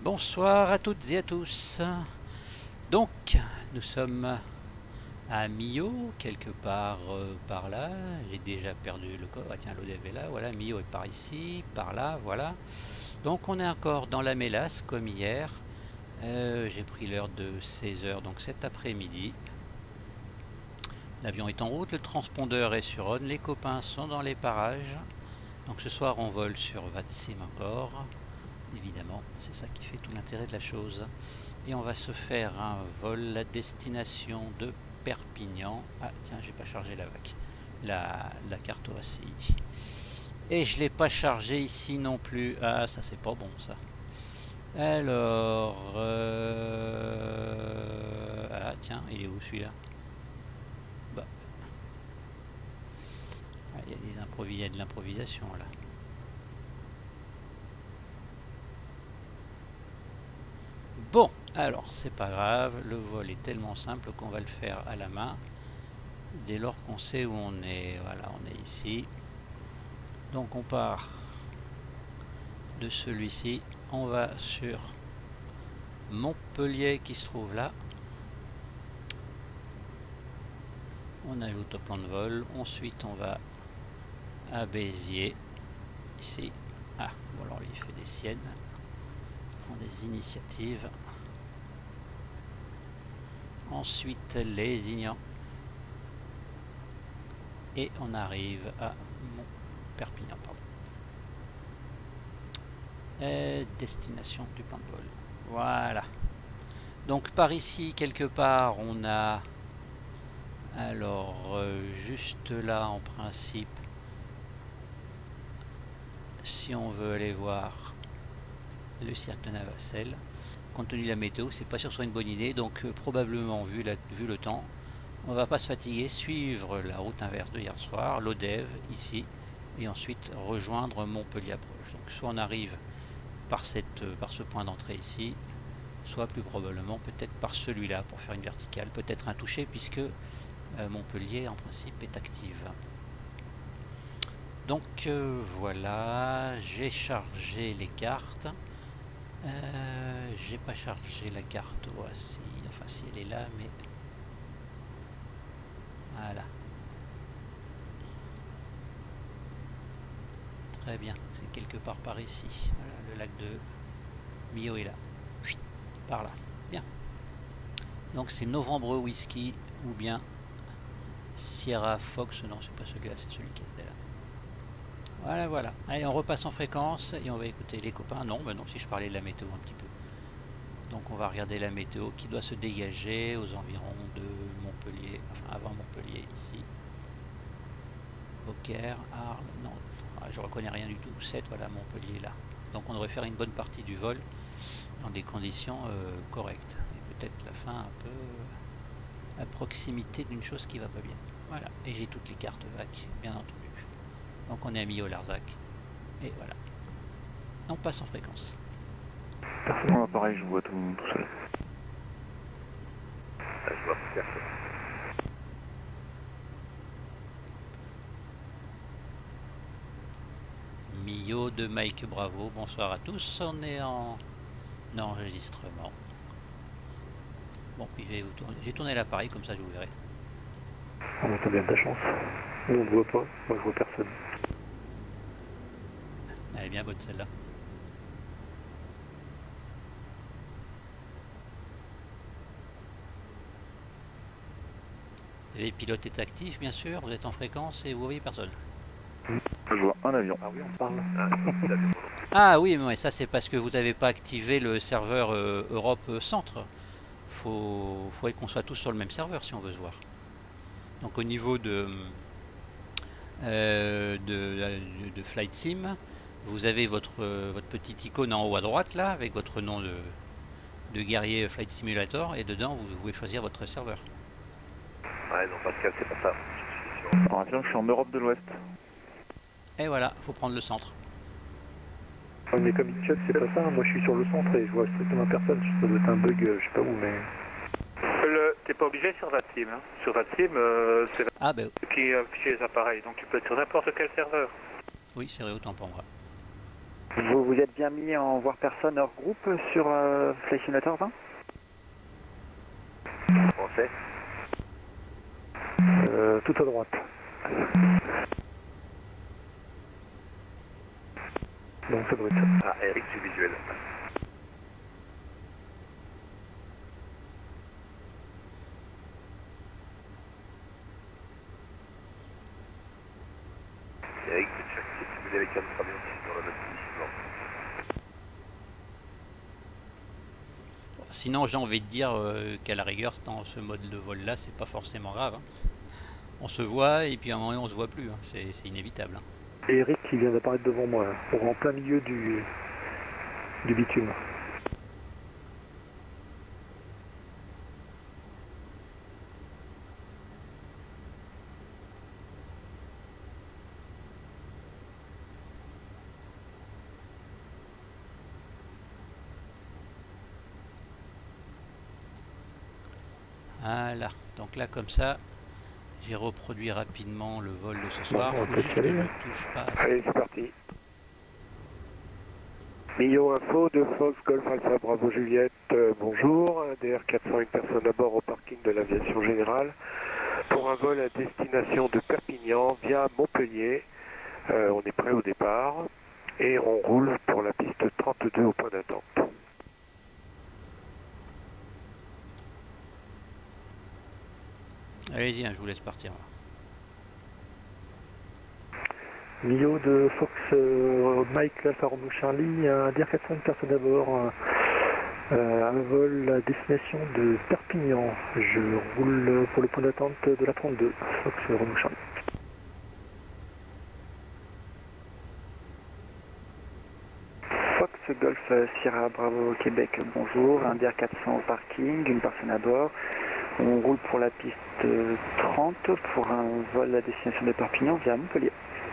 Bonsoir à toutes et à tous. Donc, nous sommes à Millau, quelque part par là. J'ai déjà perdu le corps. Ah tiens, l'ODV est là. Voilà, Millau est par ici, par là, voilà. Donc, on est encore dans la mélasse, comme hier. J'ai pris l'heure de 16 h, donc cet après-midi. L'avion est en route, le transpondeur est sur on. Les copains sont dans les parages. Donc, ce soir, on vole sur Vatsim encore. Évidemment, c'est ça qui fait tout l'intérêt de la chose. Et on va se faire un vol à destination de Perpignan. Ah tiens, j'ai pas chargé la carte OACI. Et je l'ai pas chargé ici non plus. Ah, ça c'est pas bon ça. Alors, ah tiens, il est où celui-là? Bah, il y a de l'improvisation là. Bon, alors c'est pas grave, le vol est tellement simple qu'on va le faire à la main dès lors qu'on sait où on est. Voilà, on est ici. Donc on part de celui-ci, on va sur Montpellier qui se trouve là. On ajoute au plan de vol. Ensuite on va à Béziers ici. Ah bon, alors il fait des siennes, il prend des initiatives. Ensuite Lézignan et on arrive à Perpignan, pardon. Et destination du plan de vol. Voilà. Donc par ici quelque part on a, alors juste là en principe, si on veut aller voir le cirque de Navacelles, compte tenu de la météo, c'est pas sûr que ce soit une bonne idée, donc probablement vu le temps, on va pas se fatiguer, suivre la route inverse de hier soir, l'Odève ici, et ensuite rejoindre Montpellier approche. Donc soit on arrive par ce point d'entrée ici, soit plus probablement peut-être par celui-là pour faire une verticale, peut-être un toucher puisque Montpellier en principe est active. Donc voilà, j'ai chargé les cartes. J'ai pas chargé la carte voici, enfin si elle est là, mais voilà. Très bien, c'est quelque part par ici. Voilà, le lac de Millau est là. Par là. Bien. Donc c'est Novembre Whisky ou bien Sierra Fox. Non, c'est pas celui-là, c'est celui qui était là. Voilà, voilà. Allez, on repasse en fréquence et on va écouter les copains. Non, ben non, si je parlais de la météo un petit peu. Donc on va regarder la météo qui doit se dégager aux environs de Montpellier, enfin avant Montpellier ici. Beaucaire, Arles, non, je reconnais rien du tout. 7, voilà, Montpellier là. Donc on devrait faire une bonne partie du vol dans des conditions correctes. Et peut-être la fin un peu à proximité d'une chose qui va pas bien. Voilà, et j'ai toutes les cartes VAC, bien entendu. Donc on est à Millau-Larzac. Et voilà. On passe en fréquence. Personnellement, pareil, je vois tout seul. Je vois personne. Millau de Mike Bravo, bonsoir à tous. On est en enregistrement. Bon, puis j'ai tourné l'appareil, comme ça je vous verrai. On entend bien ta chance. Nous on ne voit pas, moi je vois personne. Elle est bien bonne celle-là. Les pilotes est actif, bien sûr, vous êtes en fréquence et vous voyez personne. Je vois un avion. Ah oui, on parle. Ah oui, mais ça c'est parce que vous n'avez pas activé le serveur Europe Centre. Faudrait qu'on soit tous sur le même serveur si on veut se voir. Donc au niveau de Flight Sim, vous avez votre petite icône en haut à droite là, avec votre nom de guerrier Flight Simulator, et dedans vous pouvez choisir votre serveur. Ouais, non, Pascal, c'est pas ça. Alors attention, je suis en Europe de l'Ouest. Et voilà, faut prendre le centre. Ouais, mais comme il check, c'est pas ça. Moi je suis sur le centre et je vois strictement personne. Ça doit être un bug, je sais pas où, mais. T'es pas obligé sur Vatsim. Hein. Sur Vatsim, c'est Ah ben qui affiche les appareils. Donc tu peux être sur n'importe quel serveur. oui, c'est vrai, autant pour moi. Vous vous êtes bien mis en voir personne hors groupe sur Flight Simulator 20? Français. Tout à droite. Donc ça doit être ça. Ah, Eric, c'est visuel. Eric, c'est simulé avec un autre avion dans la même position. Sinon, j'ai envie de dire qu'à la rigueur, dans ce mode de vol là, c'est pas forcément grave, hein. On se voit et puis à un moment on se voit plus, hein. C'est inévitable, hein. Et Eric qui vient d'apparaître devant moi, en plein milieu du bitume. Voilà, donc là comme ça, j'ai reproduit rapidement le vol de ce soir. on Faut peut juste y que aller, je hein. touche pas à ça. Allez, c'est parti. Mio Info de Fox Golf Alpha Bravo Juliette, bonjour. DR400, une personne à bord au parking de l'aviation générale pour un vol à destination de Perpignan via Montpellier. On est prêt au départ et on roule pour la piste 32 au point d'attente. Allez-y, hein, je vous laisse partir. Mio de Fox Mike Alpha Romeo Charlie, un DR400, une personne à bord, un vol à destination de Perpignan. Je roule pour le point d'attente de la 32, Fox Romeo Charlie. Fox Golf Sierra Bravo Québec, bonjour. Un DR400 au parking, une personne à bord. On roule pour la piste 30 pour un vol à destination de Perpignan via Montpellier.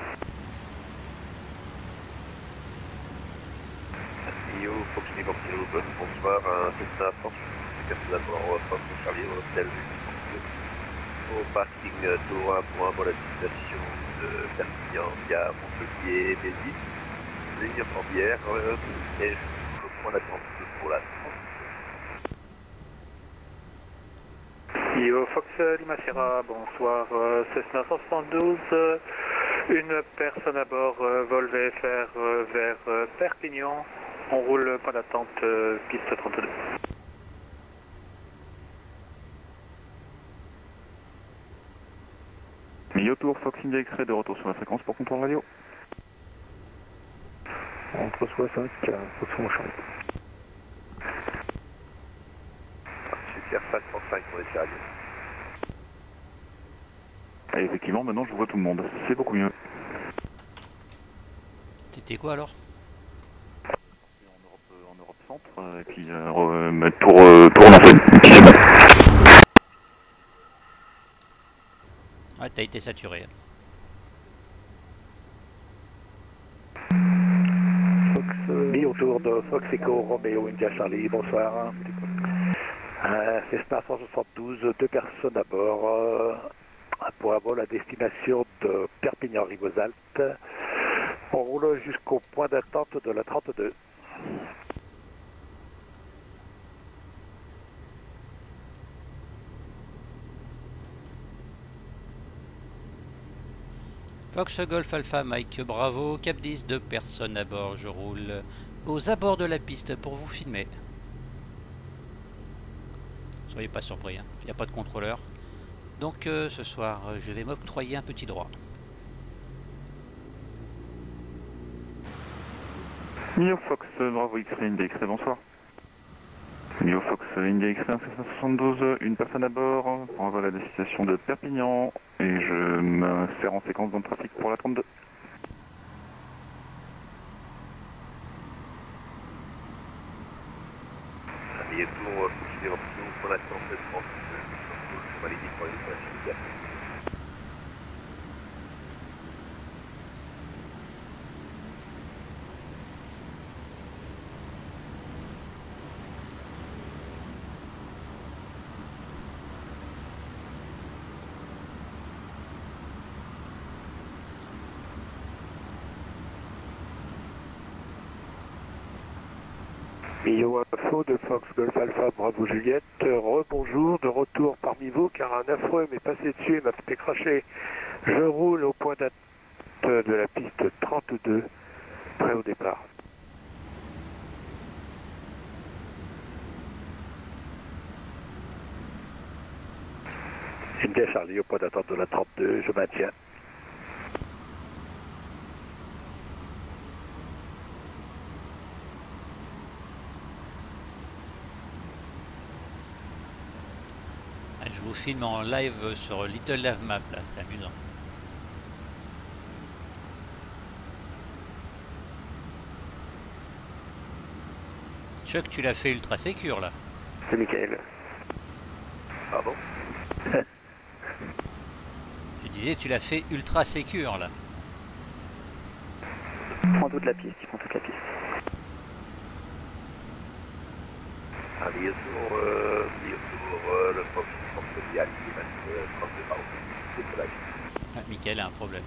Mio, Fox Uniforme Kilo, bonsoir, un Cessna France, une personne à bord, Fox Charlie, hôtel au parking Tour 1 pour un vol à destination de Perpignan via Montpellier, Béziers. Ligne Corbière, et le point d'attente pour la France. Yo, Fox Lima Sierra, bonsoir, Cessna 172, une personne à bord, vol VFR vers Perpignan, on roule point d'attente, piste 32. Milieu tour, Fox India X-Ray de retour sur la fréquence pour contrôle radio. Entre 65, Fox Romeo Charlie. Super 505 pour les radio. Et effectivement, maintenant je vois tout le monde. C'est beaucoup mieux. C'était quoi alors? En Europe centre, et puis tour en antenne. Ouais, t'as été saturé. Mis autour de Fox Echo Romeo India Charlie, bonsoir. Cessna 172, deux personnes à bord pour un vol à destination de Perpignan-Rivesaltes. On roule jusqu'au point d'attente de la 32. Fox Golf Alpha Mike Bravo, Cap 10, 2 personnes à bord. Je roule aux abords de la piste pour vous filmer. Soyez pas surpris, hein. Il n'y a pas de contrôleur. Donc ce soir, je vais m'octroyer un petit droit. Mio Fox Bravo X-Ray India X-Ray, bonsoir. Mio Fox India X-Ray 572, une personne à bord pour un vol à destination de Perpignan et je m'insère en séquence dans le trafic pour la 32. Milieu tour, Fox Uniforme Kilo pour l'attente de France, validé pour les opérations immédiates. Rio Info de Fox Golf Alpha Bravo Juliette, rebonjour, de retour parmi vous car un affreux m'est passé dessus et m'a fait cracher. Je roule au point d'attente de la piste 32, prêt au départ. India Charlie au point d'attente de la 32, je maintiens. Je vous filme en live sur Little Lave Map là, c'est amusant. Chuck, tu l'as fait ultra sécure là. C'est Michael. Pardon? Je disais, tu l'as fait ultra sécure là. Ils prend toute la piste, ils prend toute la piste. Allez, sur le Fox Filial qui reste 32 pardon. C'est là. Ah, Michael a un problème.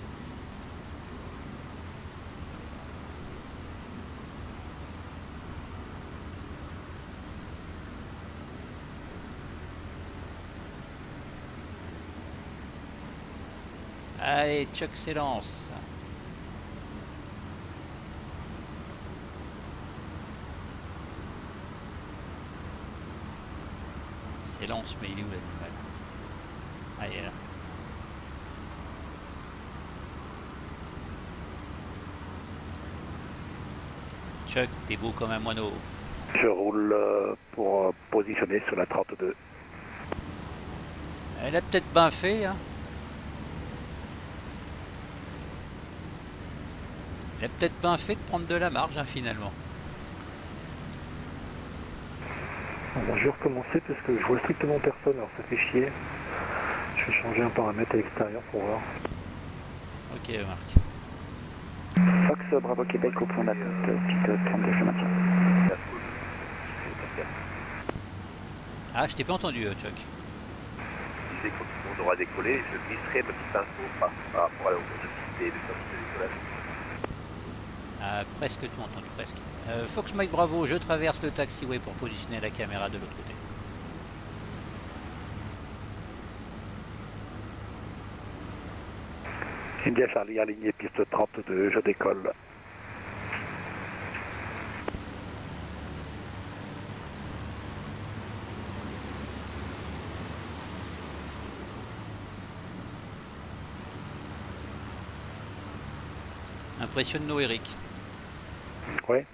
Allez, Chuck s'élance. S'élance, mais il est où l'animal? Ah, il est là. Chuck, t'es beau comme un moineau. Je roule pour positionner sur la 32. Elle a peut-être bien fait, hein. Elle a peut-être bien fait de prendre de la marge, hein, finalement. Bon, je vais recommencer parce que je vois strictement personne, alors ça fait chier. Je vais changer un paramètre à l'extérieur pour voir. Ok, Marc. Fox Bravo Québec au point d'attente, piste 32, je maintiens. Ah, je t'ai pas entendu, Chuck. Je disais que quand tout le monde aura décollé, je glisserai ma petite info par rapport à la velocité de sa décollage. Ah, presque tout entendu, presque. Fox Mike Bravo, je traverse le taxiway pour positionner la caméra de l'autre côté. India Charlie aligné piste 32, je décolle. Impressionne-nous, Eric. Ouais.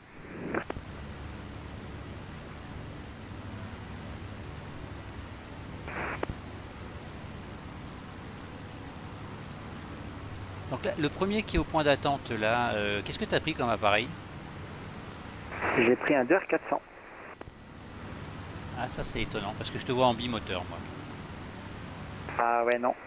Donc là, le premier qui est au point d'attente là, qu'est-ce que tu as pris comme appareil? J'ai pris un DR 400. Ah, ça c'est étonnant parce que je te vois en bimoteur moi. Ah ouais, non.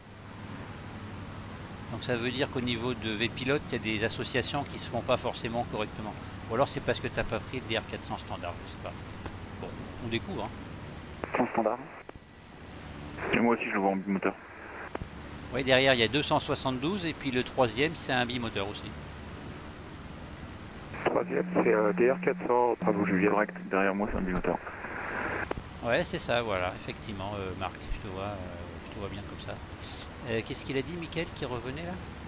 Donc ça veut dire qu'au niveau de V-Pilote, il y a des associations qui se font pas forcément correctement. Ou alors c'est parce que tu n'as pas pris le DR400 standard, je sais pas. Bon, on découvre. Hein. Son standard. Et moi aussi je le vois en bimoteur. Oui, derrière il y a 272 et puis le troisième c'est un bimoteur aussi. Troisième, c'est un DR400, bravo Julien. Correct, derrière moi c'est un bimoteur. Ouais, c'est ça, voilà, effectivement, Marc, je te vois bien comme ça. Qu'est-ce qu'il a dit, Mickaël, qui revenait là?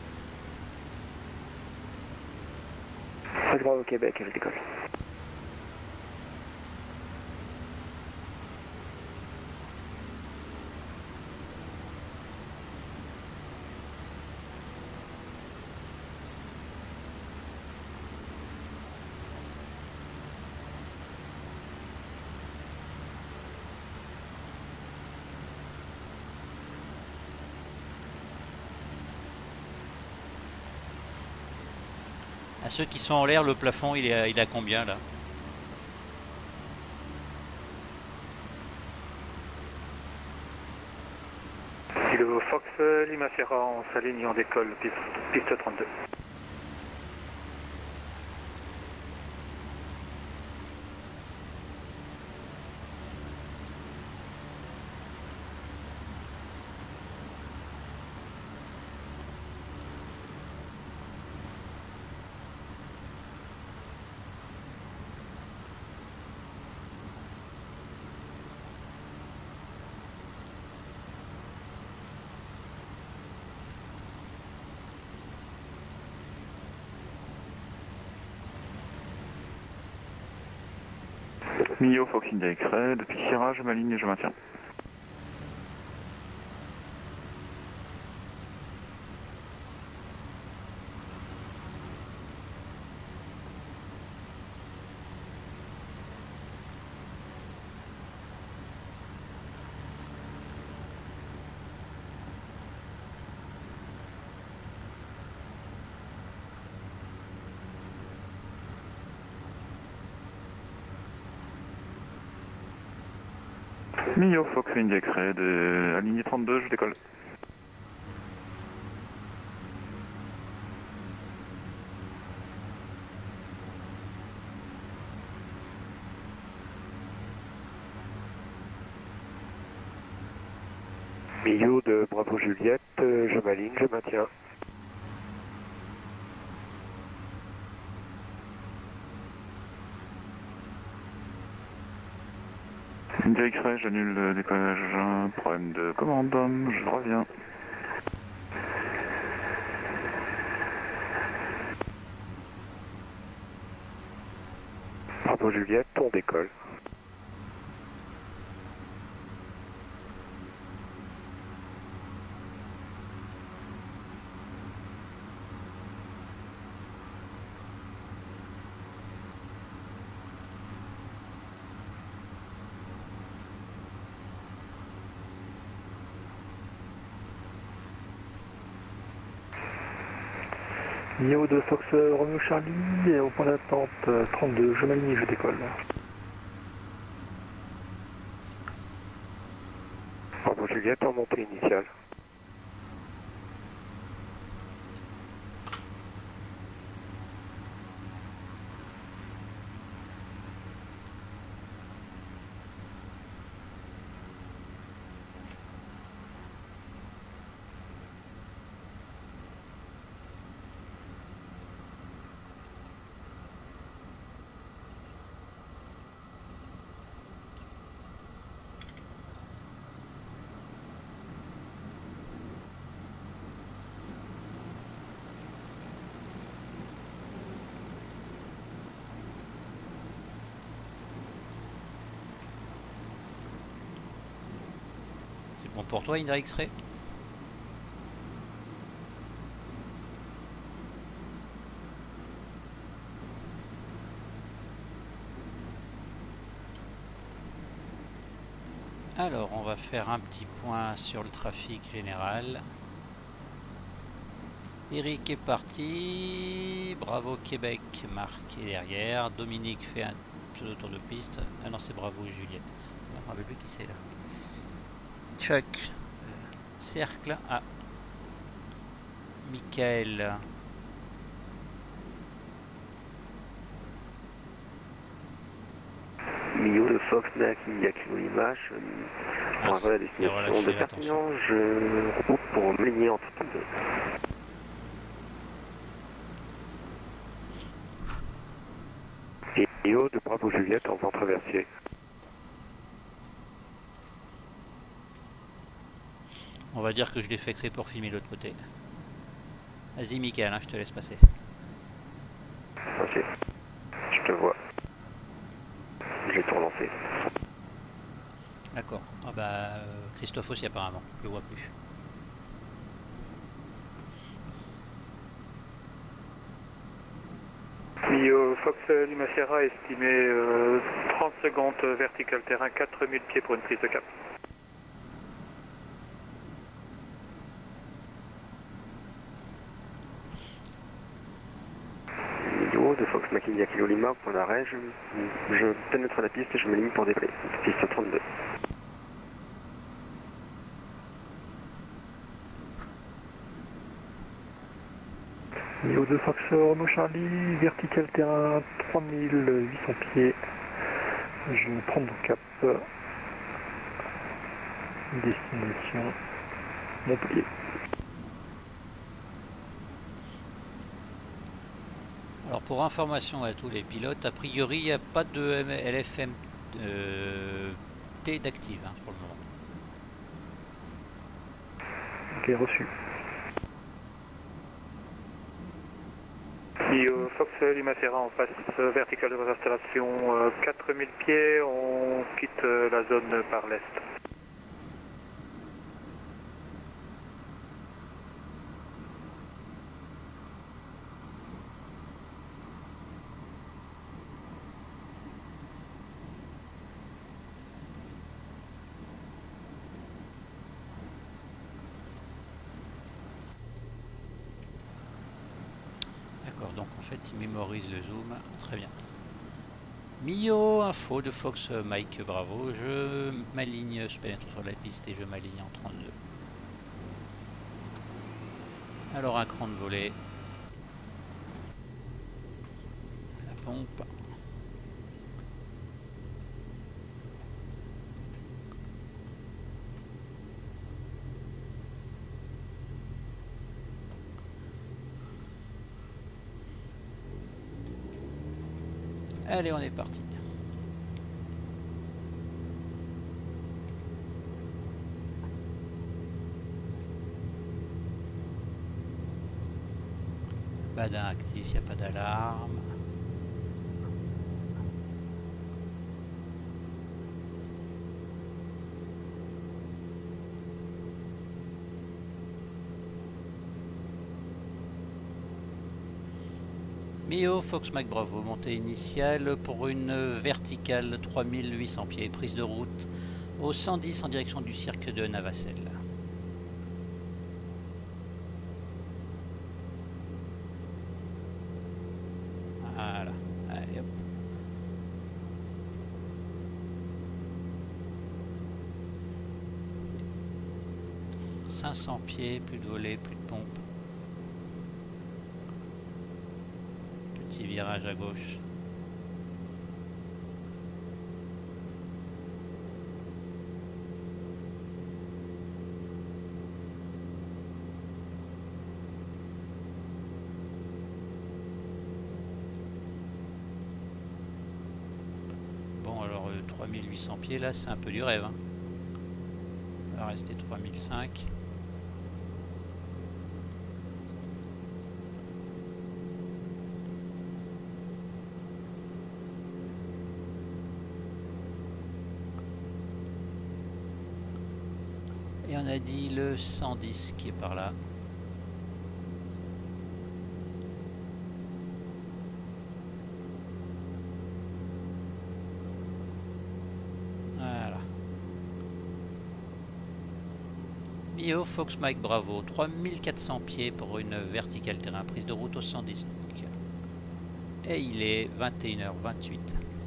Fox Bravo Québec, je décolle. À ceux qui sont en l'air, le plafond, il est à combien là? Le Fox Lima Sierra, on s'aligne, on décolle, piste 32. Mio Fox India X-Ray, depuis Sierra, je m'aligne et je maintiens. Mio Fox India X-Ray, aligné 32, je décolle. Milieu de Bravo Juliette, je m'aligne, je maintiens. India X-Ray, j'annule le décollage, problème de commande, je reviens. Bravo Juliette, on décolle. Mio de Fox Romeo Charlie, au point d'attente 32, je m'aligne, je décolle. Bravo Juliette, en montée initiale. C'est bon pour toi, Indra X-Ray? Alors, on va faire un petit point sur le trafic général. Eric est parti. Bravo Québec, Marc est derrière. Dominique fait un pseudo tour de piste. Ah non, c'est Bravo Juliette. Je me rappelle plus qui c'est là. Chuck, cercle. Ah, Michael. Milieu de Fox India Kilo Limache, pour un vol à destination de Perpignan, je regroupe pour m'aligner en tout deux. Et Mio de Bravo Juliette en vent traversier. On va dire que je l'ai fait créer pour filmer l'autre côté. Vas-y Michael, hein, je te laisse passer. Ok, je te vois. J'ai tout relancé. D'accord. Ah bah Christophe aussi apparemment, je le vois plus. Mio Fox Lima Sierra estimé 30 secondes vertical terrain, 4000 pieds pour une prise de cap. Mio de Fox India Kilo Lima, point d'arrêt, je pénètre la piste et je m'aligne pour décoller. Piste 32. Mio de Fox Romeo Charlie, vertical terrain 3800 pieds. Je vais prendre mon cap. Destination Montpellier. Alors pour information à tous les pilotes, a priori il n'y a pas de LFM T d'active hein, pour le moment. Ok, reçu. Fox Lima Sierra, on passe vertical de installation 4000 pieds, on quitte la zone par l'est. Donc en fait il mémorise le zoom, très bien. Mio, info de Fox Mike Bravo, je m'aligne, je pénètre sur la piste et je m'aligne en 32. Alors un cran de volée. La pompe. Allez, on est parti. Badin actif, il n'y a pas d'alarme. Mio, Fox Mac Bravo, montée initiale pour une verticale 3800 pieds, prise de route au 110 en direction du cirque de Navacelle. Voilà, allez hop. « 500 pieds, plus de volée, plus de pompe. Petit virage à gauche. Bon alors 3800 pieds là c'est un peu du rêve hein. On va rester 3005. Et on a dit le 110 qui est par là. Voilà. Mio, Fox Mike Bravo, 3400 pieds pour une verticale terrain, prise de route au 110. Et il est 21h28.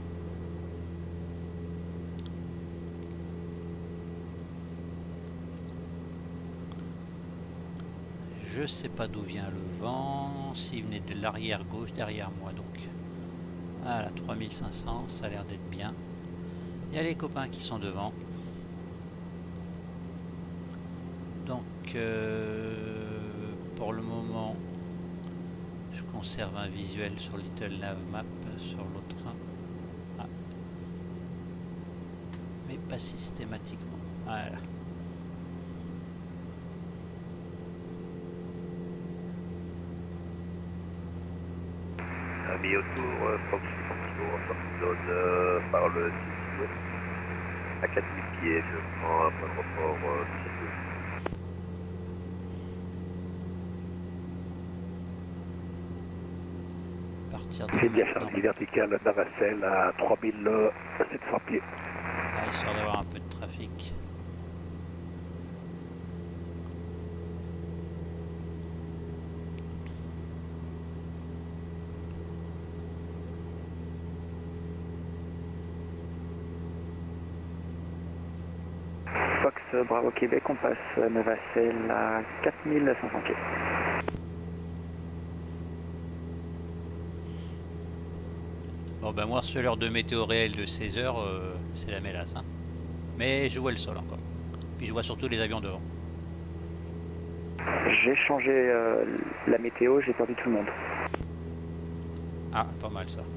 Je sais pas d'où vient le vent, s'il venait de l'arrière gauche derrière moi donc. Voilà, 3500, ça a l'air d'être bien. Il y a les copains qui sont devant. Donc pour le moment, je conserve un visuel sur Little Nav Map sur l'autre train. Ah. Mais pas systématiquement. Voilà. Mis autour, Fox zone par le sud-ouest. À 4000 pieds, je prends un point de report C'est bien Charlie vertical Navacelle à 3700 pieds. Ah, histoire d'avoir un peu de trafic. Fox Bravo Québec, on passe Navacelle à 4500 pieds. Bon ben moi sur l'heure de météo réelle de 16h, c'est la mélasse. Hein. Mais je vois le sol encore. Puis je vois surtout les avions devant. J'ai changé la météo, j'ai perdu tout le monde. Ah, pas mal ça.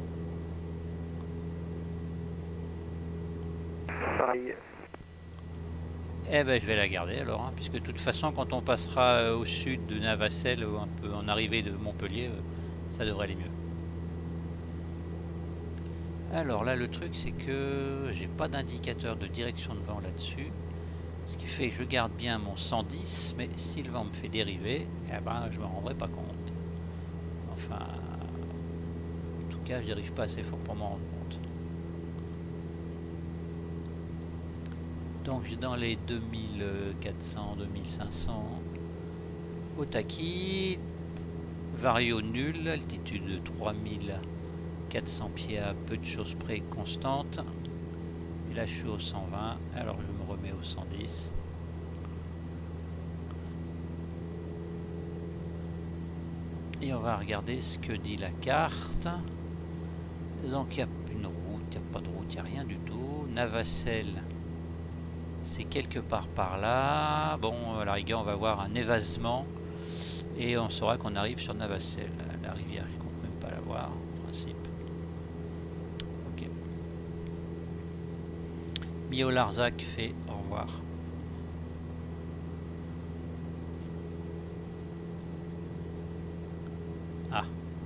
Pareil. Eh ben je vais la garder alors, hein, puisque de toute façon quand on passera au sud de Navacelle ou un peu en arrivée de Montpellier, Ça devrait aller mieux. Alors là, le truc, c'est que j'ai pas d'indicateur de direction de vent là-dessus. Ce qui fait que je garde bien mon 110, mais si le vent me fait dériver, eh ben, je me rendrai pas compte. Enfin, en tout cas, je dérive pas assez fort pour m'en rendre compte. Donc, j'ai dans les 2400, 2500 au taquis, vario nul, altitude 3400 pieds à peu de choses près constante. Et là, je suis au 120, alors je me remets au 110. Et on va regarder ce que dit la carte. Donc, il y a une route, il n'y a pas de route, il n'y a rien du tout. Navacelle, c'est quelque part par là. Bon, à la rigueur, on va voir un évasement. Et on saura qu'on arrive sur Navacelle. La rivière, je ne compte même pas la voir, en principe. Ok. Mio Larzac fait au revoir. Ah.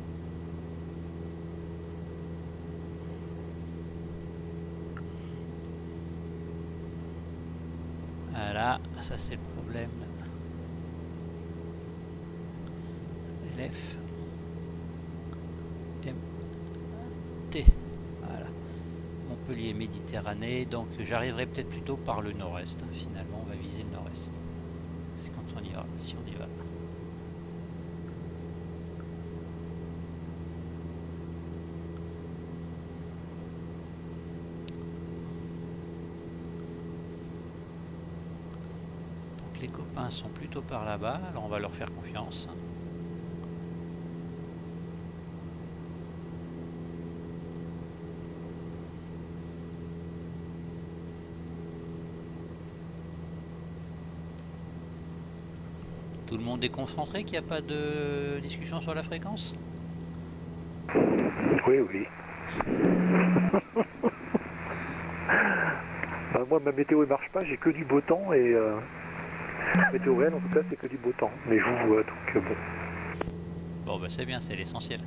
Voilà, ça c'est le problème. LF M T. Voilà. Montpellier Méditerranée. Donc j'arriverai peut-être plutôt par le nord-est. Finalement, on va viser le nord-est. C'est quand on y va, si on y va. Les copains sont plutôt par là-bas, alors on va leur faire confiance. Tout le monde est concentré, qu'il n'y a pas de discussion sur la fréquence? Oui, oui. Moi, ma météo ne marche pas, j'ai que du beau temps et... météo réelle, en tout cas, c'est que du beau temps. Mais je vous vois, donc bon. Bon, bah c'est bien, c'est l'essentiel.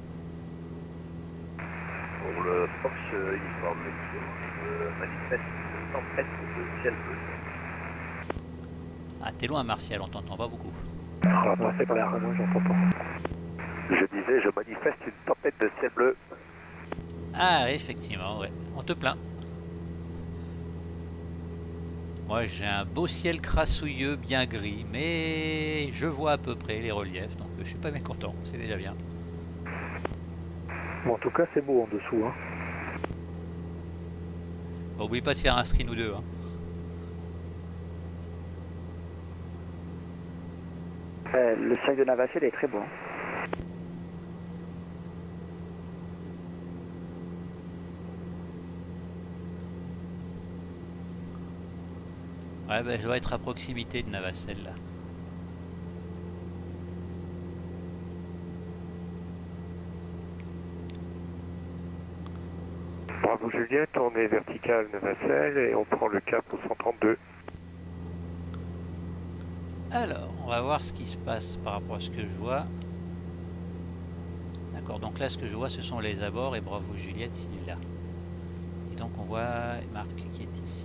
Pour le Fox uniforme, je manifeste une tempête de ciel bleu. Ah, t'es loin, Martial, on t'entend pas beaucoup. Ah, moi, c'est pas là, moi, j'entends pas. Je disais, je manifeste une tempête de ciel bleu. Ah, effectivement, ouais. On te plaint. Moi, j'ai un beau ciel crassouilleux, bien gris, mais je vois à peu près les reliefs, donc je suis pas mécontent, c'est déjà bien. Bon, en tout cas, c'est beau en dessous, hein. Bon, oublie pas de faire un screen ou deux, hein. Le cirque de Navacelle est très beau. Ouais, bah, je dois être à proximité de Navacelle, là. Bravo Juliette, on est vertical Navacelle et on prend le cap au 132. Alors, on va voir ce qui se passe par rapport à ce que je vois. D'accord, donc là, ce que je vois, ce sont les abords et bravo Juliette, il est là. Et donc, on voit Marc qui est ici.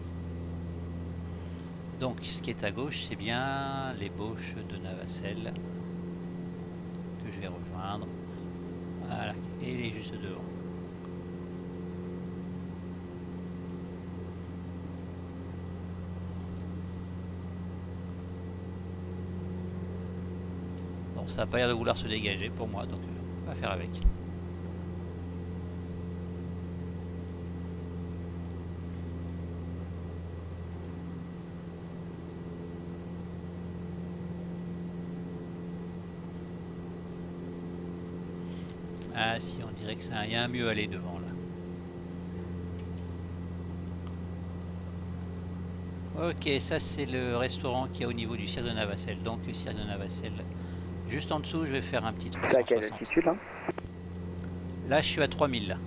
Donc, ce qui est à gauche, c'est bien l'ébauche de Navacelle que je vais rejoindre. Voilà, et il est juste devant. Bon, ça n'a pas l'air de vouloir se dégager pour moi, donc on va faire avec. Ah si, on dirait que ça y a un mieux aller devant là. Ok, ça c'est le restaurant qui est au niveau du cirque de Navacelle. Donc le cirque de Navacelle. Juste en dessous, je vais faire un petit 360. C'est à quelle altitude là? Là, je suis à 3000 là.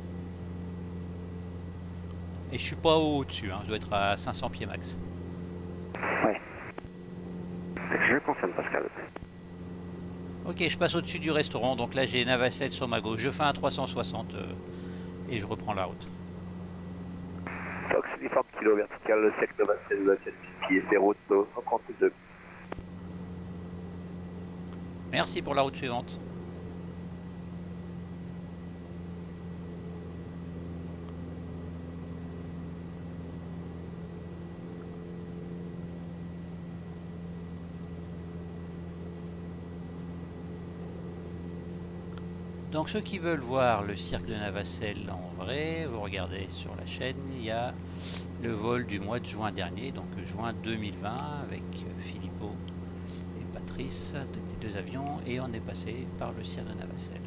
Et je suis pas au-dessus, hein. Je dois être à 500 pieds max. Ouais. Je confirme Pascal. Ok, je passe au-dessus du restaurant, donc là j'ai Navacelle sur ma gauche. Je fais un 360 et je reprends la route. Fox uniforme kilo vertical, le sec Navacelle, pied, c'est route 132. Merci pour la route suivante. Donc ceux qui veulent voir le cirque de Navacelle en vrai, vous regardez sur la chaîne, il y a le vol du mois de juin dernier, donc juin 2020, avec Philippot et Patrice, des deux avions, et on est passé par le cirque de Navacelle.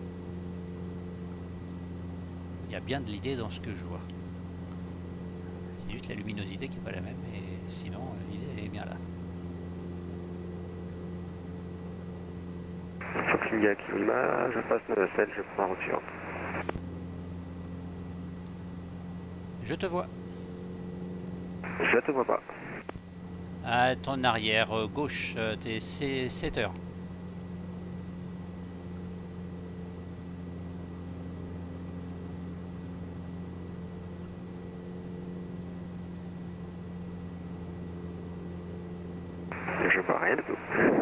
Il y a bien de l'idée dans ce que je vois. C'est juste la luminosité qui n'est pas la même, et sinon l'idée est bien là. Fox India Lima, je passe Navacelle, je prends la route suivante. Je te vois. Je te vois pas. À ton arrière gauche, t'es 7 heures. Je vois rien du tout.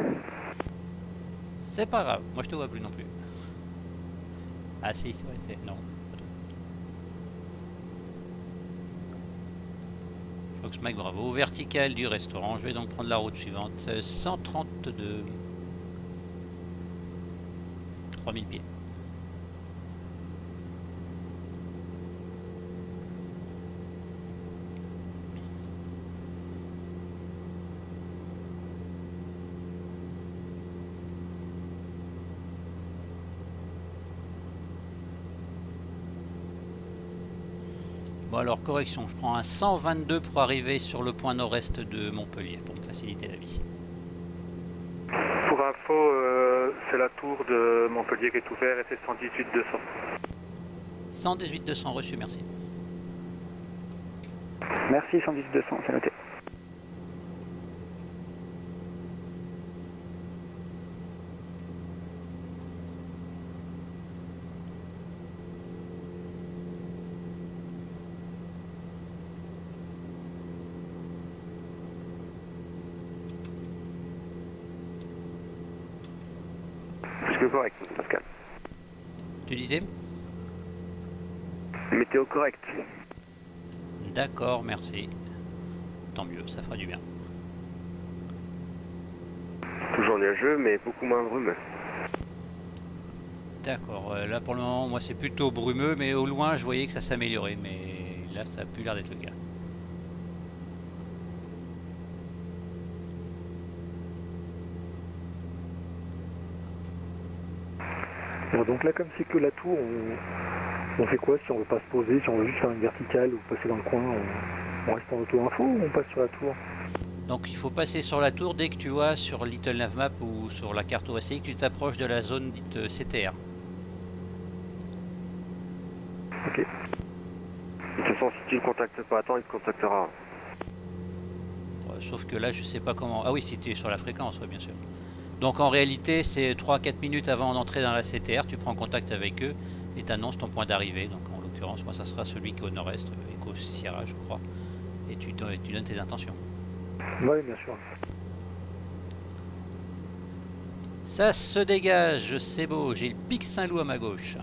C'est pas grave, moi je te vois plus non plus. Ah si, ça aurait été... non. Fox Mike, bravo. Vertical du restaurant, je vais donc prendre la route suivante. 132. 3000 pieds. Bon alors correction, je prends un 122 pour arriver sur le point nord-est de Montpellier, pour me faciliter la vie. Pour info, c'est la tour de Montpellier qui est ouverte et c'est 118 200. 118 200 reçu, merci. Merci, 118 200, c'est noté. Météo correct, Pascal. Tu disais? Météo correct. D'accord, merci. Tant mieux, ça fera du bien. Toujours nuageux, mais beaucoup moins brumeux. D'accord, là pour le moment, moi c'est plutôt brumeux, mais au loin je voyais que ça s'améliorait, mais là ça a plus l'air d'être le cas. Alors donc là, comme c'est que la tour, on fait quoi si on veut pas se poser, si on veut juste faire une verticale ou passer dans le coin, on reste en auto-info ou on passe sur la tour? Donc il faut passer sur la tour dès que tu vois sur Little Navmap ou sur la carte OACI que tu t'approches de la zone dite CTR. Ok. De toute façon, si tu ne contactes pas à temps, il te contactera. Sauf que là je sais pas comment... Ah oui, si tu es sur la fréquence, ouais, bien sûr. Donc en réalité c'est 3-4 minutes avant d'entrer dans la CTR, tu prends contact avec eux et tu annonces ton point d'arrivée. Donc en l'occurrence moi ça sera celui qui est au nord-est, Eco Sierra je crois. Et tu donnes tes intentions. Oui, bien sûr. Ça se dégage, c'est beau, j'ai le pic Saint-Loup à ma gauche.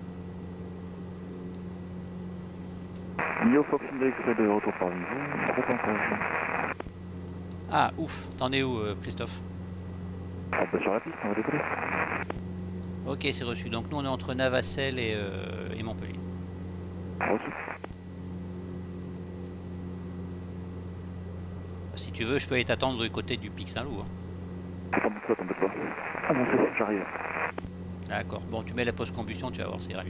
Mio Fox India Express de retour parmi vous, reportage. Ah ouf, t'en es où Christophe? On passe sur la piste, on va décoller. Ok, c'est reçu. Donc nous on est entre Navacelle et Montpellier. Reçu. Si tu veux, je peux aller t'attendre du côté du pic Saint-Loup. Hein. T'embête pas. Ah non, c'est bon, j'arrive. D'accord. Bon, tu mets la post-combustion, tu vas voir, ça ira mieux.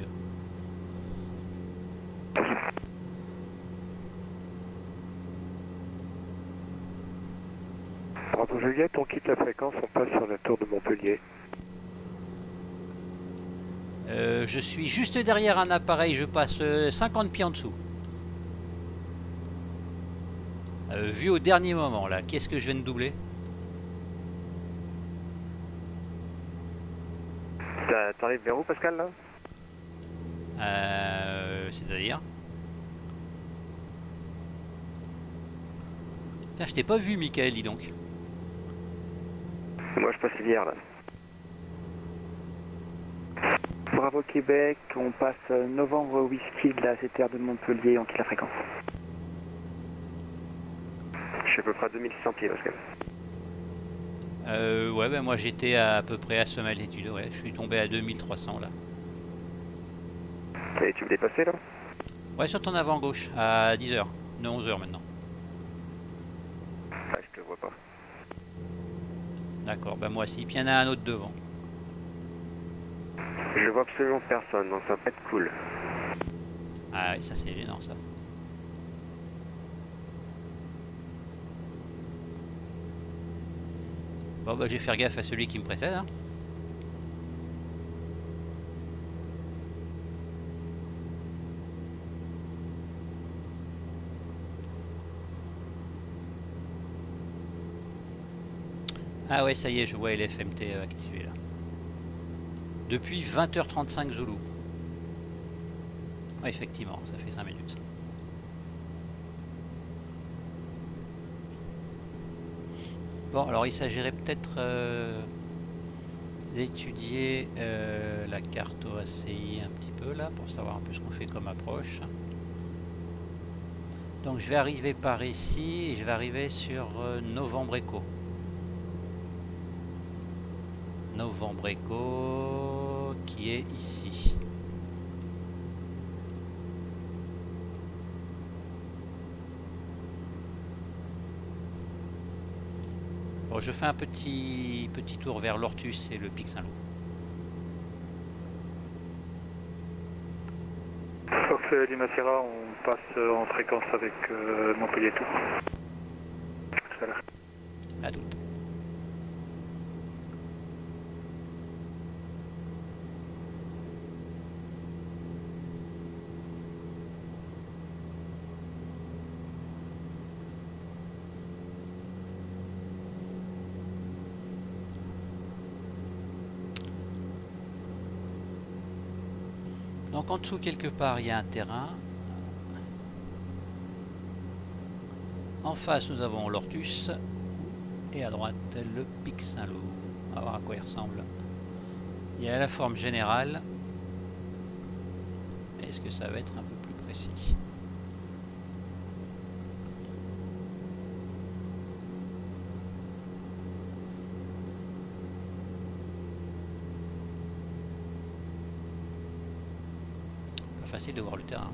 Bravo Juliette, on quitte la fréquence, on passe sur la tour de Montpellier. Je suis juste derrière un appareil, je passe 50 pieds en dessous. Vu au dernier moment, là, qu'est-ce que je viens de doubler? T'arrives vers où, Pascal, là? C'est-à-dire? Putain, je t'ai pas vu, Michael, dis donc. Moi, je passe hier, là. Bravo Québec, on passe novembre whisky de la CTR de Montpellier, on quitte la fréquence. Je suis à peu près à 2600 pieds, Pascal. Ouais, ben moi j'étais à peu près à ce même altitude, ouais. Je suis tombé à 2300 là. Et tu me dépasser, là? Ouais, sur ton avant gauche, à 10h, 11h maintenant. Ah, je te vois pas. D'accord, ben moi aussi. Puis il y en a un autre devant. Je vois absolument personne, donc ça va pas être cool. Ah ouais, ça c'est gênant ça. Bon bah je vais faire gaffe à celui qui me précède, hein. Ah ouais, ça y est, je vois LFMT activé là. Depuis 20h35 Zulu. Ouais, effectivement, ça fait 5 minutes. Bon, alors il s'agirait peut-être d'étudier la carte OACI un petit peu là, pour savoir un peu ce qu'on fait comme approche. Donc je vais arriver par ici et je vais arriver sur Novembre Echo. Novembre Echo qui est ici. Bon, je fais un petit tour vers l'Ortus et le Pic Saint-Loup. Fox Lima Sierra, on passe en fréquence avec Montpellier Tour. Tout à l'heure. À toutes. Donc en dessous quelque part il y a un terrain. En face nous avons l'Ortus et à droite le Pic Saint-Loup. On va voir à quoi il ressemble. Il y a la forme générale. Est-ce que ça va être un peu plus précis? Facile de voir le terrain.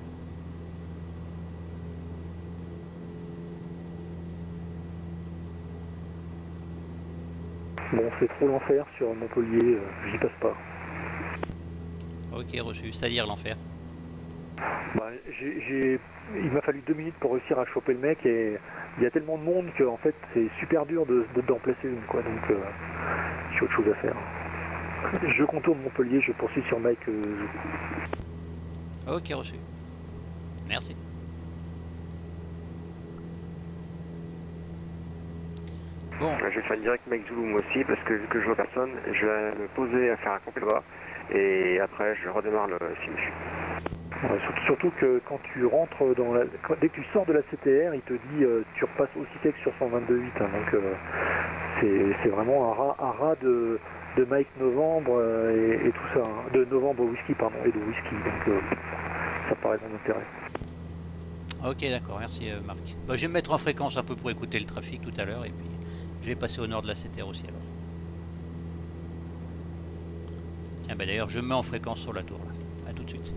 Bon, c'est trop l'enfer sur Montpellier, j'y passe pas. Ok, reçu. C'est-à-dire l'enfer. Bah, il m'a fallu 2 minutes pour réussir à choper le mec et il y a tellement de monde que en fait c'est super dur d'en placer une quoi, donc j'ai autre chose à faire. Je contourne Montpellier, je poursuis sur Mike. Ok, reçu. Merci. Bon. Je vais faire une direct Mike Zulu moi aussi parce que vu que je vois personne, je vais me poser à faire un complet droit et après je redémarre le simu. Ouais, surtout que quand tu rentres dans la... Dès que tu sors de la CTR, il te dit tu repasses aussi sec sur 122.8, hein, donc c'est vraiment un rat de Mike Novembre et tout ça, hein, de Novembre whisky pardon, et de whisky, donc ça paraît mon intérêt. Ok, d'accord, merci Marc. Bah, je vais me mettre en fréquence un peu pour écouter le trafic tout à l'heure et puis je vais passer au nord de la CTR aussi alors. Tiens, bah d'ailleurs je me mets en fréquence sur la tour là. À tout de suite.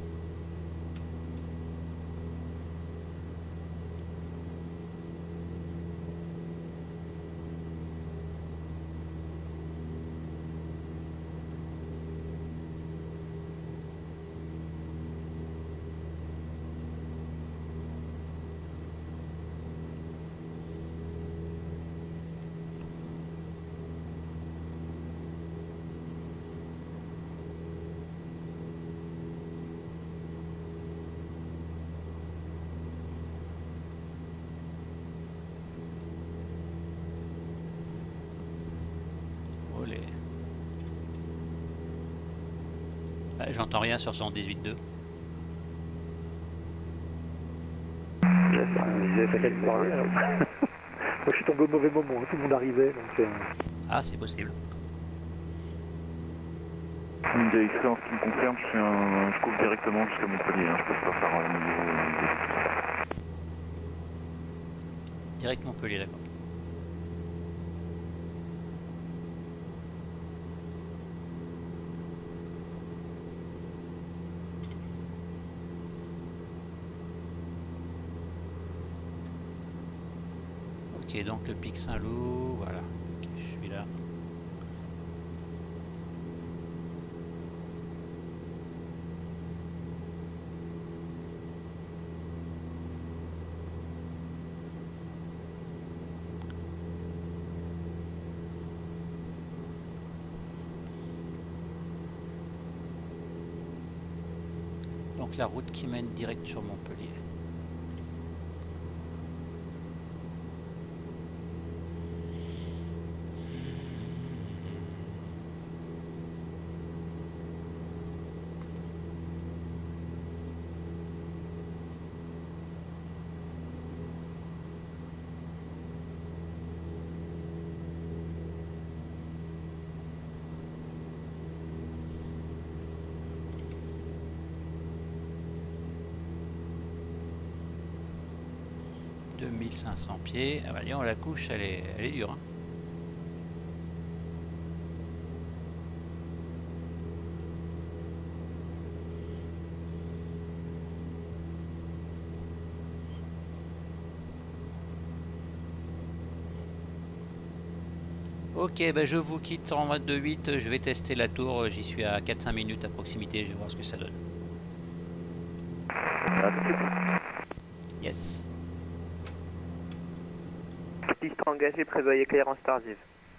J'entends rien sur son 18.2. Moi je suis tombé au mauvais moment, tout le monde arrivait donc... Ah, c'est possible. India X-Ray en ce qui me concerne, je couvre directement jusqu'à Montpellier, hein. Je passe pas par un niveau... Direct Montpellier, d'accord. Ok, donc le Pic Saint-Loup, voilà. Ok, je suis là. Donc la route qui mène direct sur Montpellier. De 1500 pieds. Ah bah disons, la couche elle est dure. Hein. Ok, bah je vous quitte en 22.8, je vais tester la tour, j'y suis à 4-5 minutes à proximité, je vais voir ce que ça donne. Yes. Piste engagée, prévoyez clairance tardive.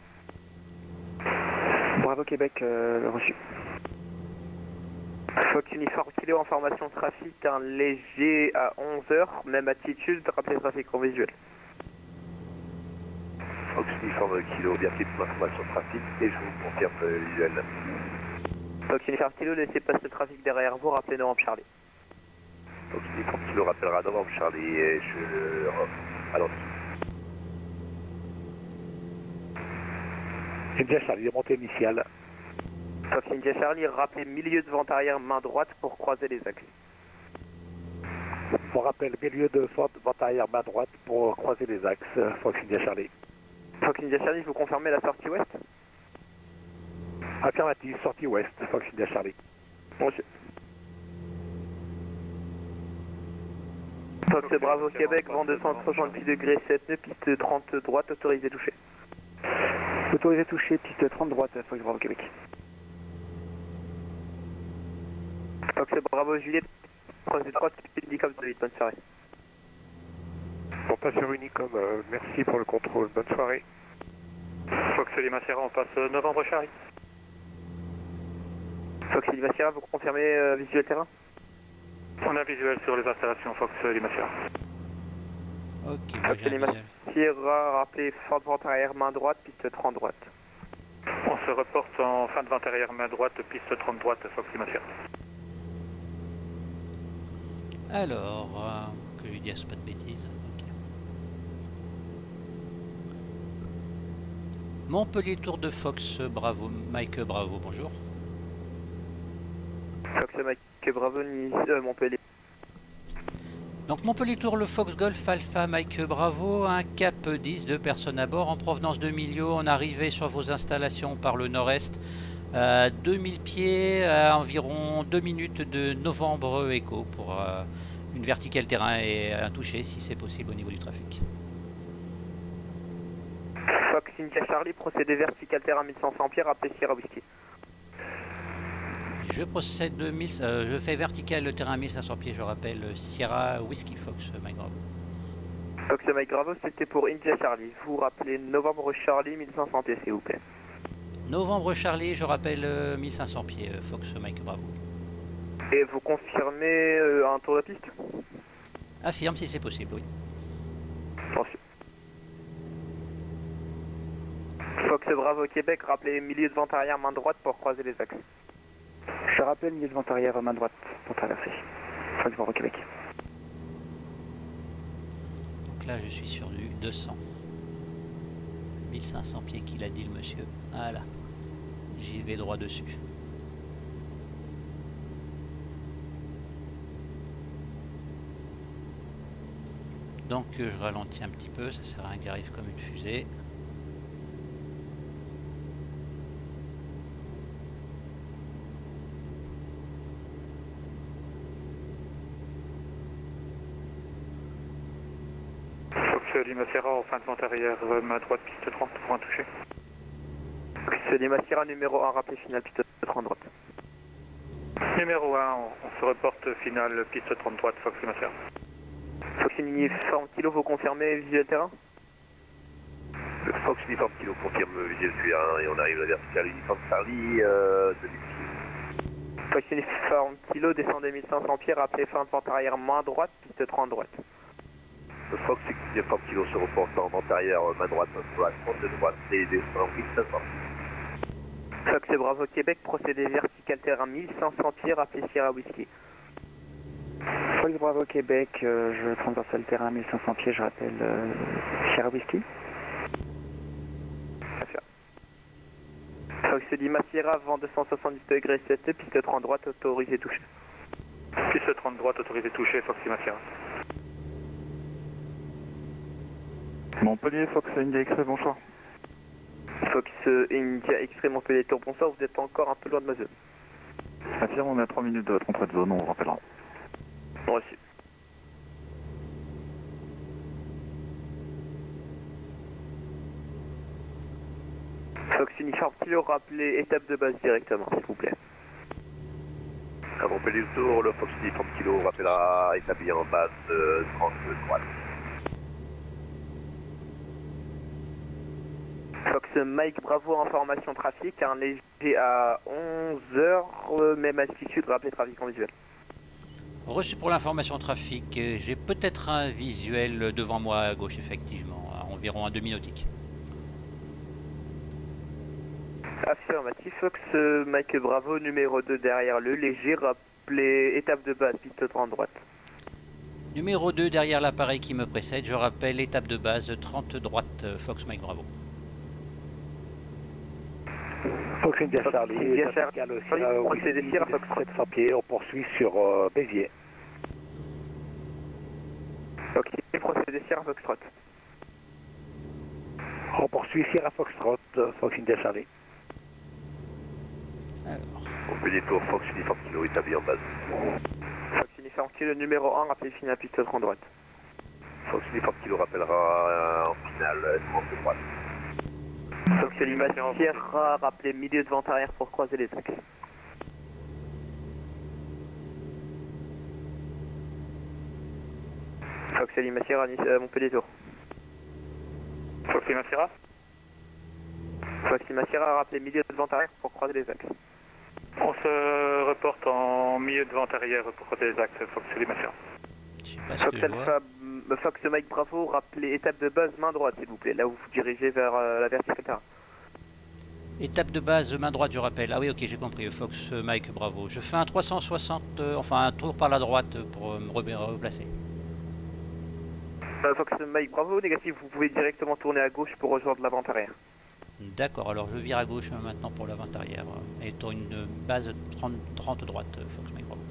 Bravo Québec, reçu. Fox Uniforme Kilo en formation trafic, un léger à 11h, même attitude, rappelez trafic en visuel. Fox Uniforme Kilo, bien fait pour information trafic et je vous confirme le visuel. Fox Uniforme Kilo, laissez passer le trafic derrière vous, rappelez Novembre Charlie. Fox Uniforme Kilo rappellera Novembre Charlie et je... allons-y. India Charlie, montée initiale. Fox India Charlie, rappelez milieu de vente arrière, main droite pour croiser les axes. Pour rappel, milieu de vente arrière, main droite pour croiser les axes. Fox India Charlie. Fox India Charlie, vous confirmez la sortie ouest? Affirmative, sortie ouest, Fox India Charlie. Monsieur. Fox Bravo Québec, vent 268 degrés 7 nœuds, piste 30 droite, autorisé toucher. Autorisé toucher, piste 30 droite, Fox Bravo Québec. Fox Bravo Juliette, croisé droite, piste Unicom de 8, bonne soirée. On passe sur Unicom, merci pour le contrôle, bonne soirée. Fox Lima Sierra, on passe Novembre Charlie. Fox Lima Sierra, vous confirmez visuel terrain? On a visuel sur les installations Fox Lima Sierra. Ok, Fox Lima Sierra, rappelez fin de vente arrière, main droite, piste 30 droite. On se reporte en fin de vente arrière, main droite, piste 30 droite, Fox Lima Sierra. Alors, que je lui dise pas de bêtises. Okay. Montpellier Tour de Fox Bravo, Mike Bravo, bonjour. Fox Mike Bravo, Montpellier. Donc Montpellier Tour, le Fox Golf Alpha Mike Bravo, un cap 10, 2 personnes à bord en provenance de Millau, on arrivait sur vos installations par le nord-est. 2000 pieds à environ 2 minutes de Novembre Echo pour une verticale terrain et un toucher si c'est possible au niveau du trafic. Fox India Charlie, procédé vertical terrain 1500 pieds, rappelez Sierra Whisky. Je procède de je fais vertical le terrain 1500 pieds, je rappelle Sierra Whisky Fox Mike Bravo. Fox Mike Bravo, c'était pour India Charlie. Vous rappelez Novembre Charlie 1500 pieds s'il vous plaît. Novembre Charlie, je rappelle 1500 pieds, Fox Mike Bravo. Et vous confirmez un tour de piste? Affirme si c'est possible, oui. Attention. Fox Bravo Québec, rappelez milieu de vente arrière, main droite pour croiser les axes. Je rappelle milieu de vente arrière, main droite pour traverser. Fox Bravo Québec. Donc là je suis sur du 200. 1500 pieds qu'il a dit le monsieur. Voilà. J'y vais droit dessus. Donc je ralentis un petit peu, ça sert à rien qu'il arrive comme une fusée. Fox Lima Sierra en fin de vente arrière, main droite, piste 30 pour un toucher. Fox Lima Sierra numéro 1, rappelé final, piste 30 droite. Numéro 1, on se reporte final, piste 30 droite, Fox Lima Sierra. Fox Uniforme Kilo, vous confirmez visuel terrain? Fox Uniforme Kilo confirme visuel terrain et on arrive à la verticale Uniforme Charlie 2000 pieds. Fox Uniforme Kilo, descendez 1500 pieds, rappelez fin de vente arrière, main droite, piste 30 droite. Fox Uniforme Kilo se reporte en vente arrière, main droite, 30 de droite et descend 1500. Fox Bravo Québec, procédé vertical terrain 1500 pieds, rappelez Sierra Whisky. Fox Bravo Québec, je transversal terrain 1500 pieds, je rappelle Sierra Whisky. Fox Lima Sierra, vent 270 degrés 7, piste 30 droite, autorisé touché. Piste 30 droite, autorisé touché, Fox Lima Sierra. Montpellier, Fox India X-Ray, bonsoir. Fox India X-Ray Montpellier Tour, bonsoir, vous êtes encore un peu loin de ma zone. Affirme, on est à 3 minutes de votre entrée de zone, on vous rappellera. Bon, reçu. Fox Uniforme Kilo, rappelez étape de base directement, s'il vous plaît. À Montpellier le tour, le Fox Uniforme Kilo rappellera établi en base 30 droite. Fox Mike Bravo, information trafic, un léger à 11h, même altitude, rappelez trafic en visuel. Reçu pour l'information trafic, j'ai peut-être un visuel devant moi à gauche effectivement, à environ un demi-nautique. Affirmatif, Fox Mike Bravo, numéro 2 derrière le léger, rappelez étape de base, piste 30 droite. Numéro 2 derrière l'appareil qui me précède, je rappelle étape de base 30 droite, Fox Mike Bravo. Fox India Charlie, procédé Sierra Fox 700 pieds, on poursuit sur Béziers. Ok, procédé Sierra Foxtrot. On poursuit Sierra Foxtrot, Fox India Charlie. Alors. Montpellier tour, Fox Uniforme Kilo établi en base. Fox Uniforme Kilo numéro 1, rappelez final piste 30 droite. Fox Uniforme Kilo rappellera en finale 30 droite. Fox Lima Sierra, rappelez milieu de vente arrière pour croiser les axes. Fox Lima Sierra, Montpellier tour. Fox Lima Sierra. Fox Lima Sierra, rappelez milieu de vente arrière pour croiser les axes. On se reporte en milieu de vente arrière pour croiser les axes, Fox Lima Sierra. Je sais pas ce Fox que je vois. Alpha, Fox Mike Bravo, rappelez étape de base main droite s'il vous plaît, là où vous dirigez vers la verticale terrain. Étape de base main droite je rappelle. Ah oui ok j'ai compris, Fox Mike Bravo. Je fais un 360, enfin un tour par la droite pour me replacer. Fox Mike Bravo, négatif, vous pouvez directement tourner à gauche pour rejoindre la vente arrière. D'accord, alors je vire à gauche maintenant pour la vente arrière. Et pour une base 30 droite, Fox Mike Bravo.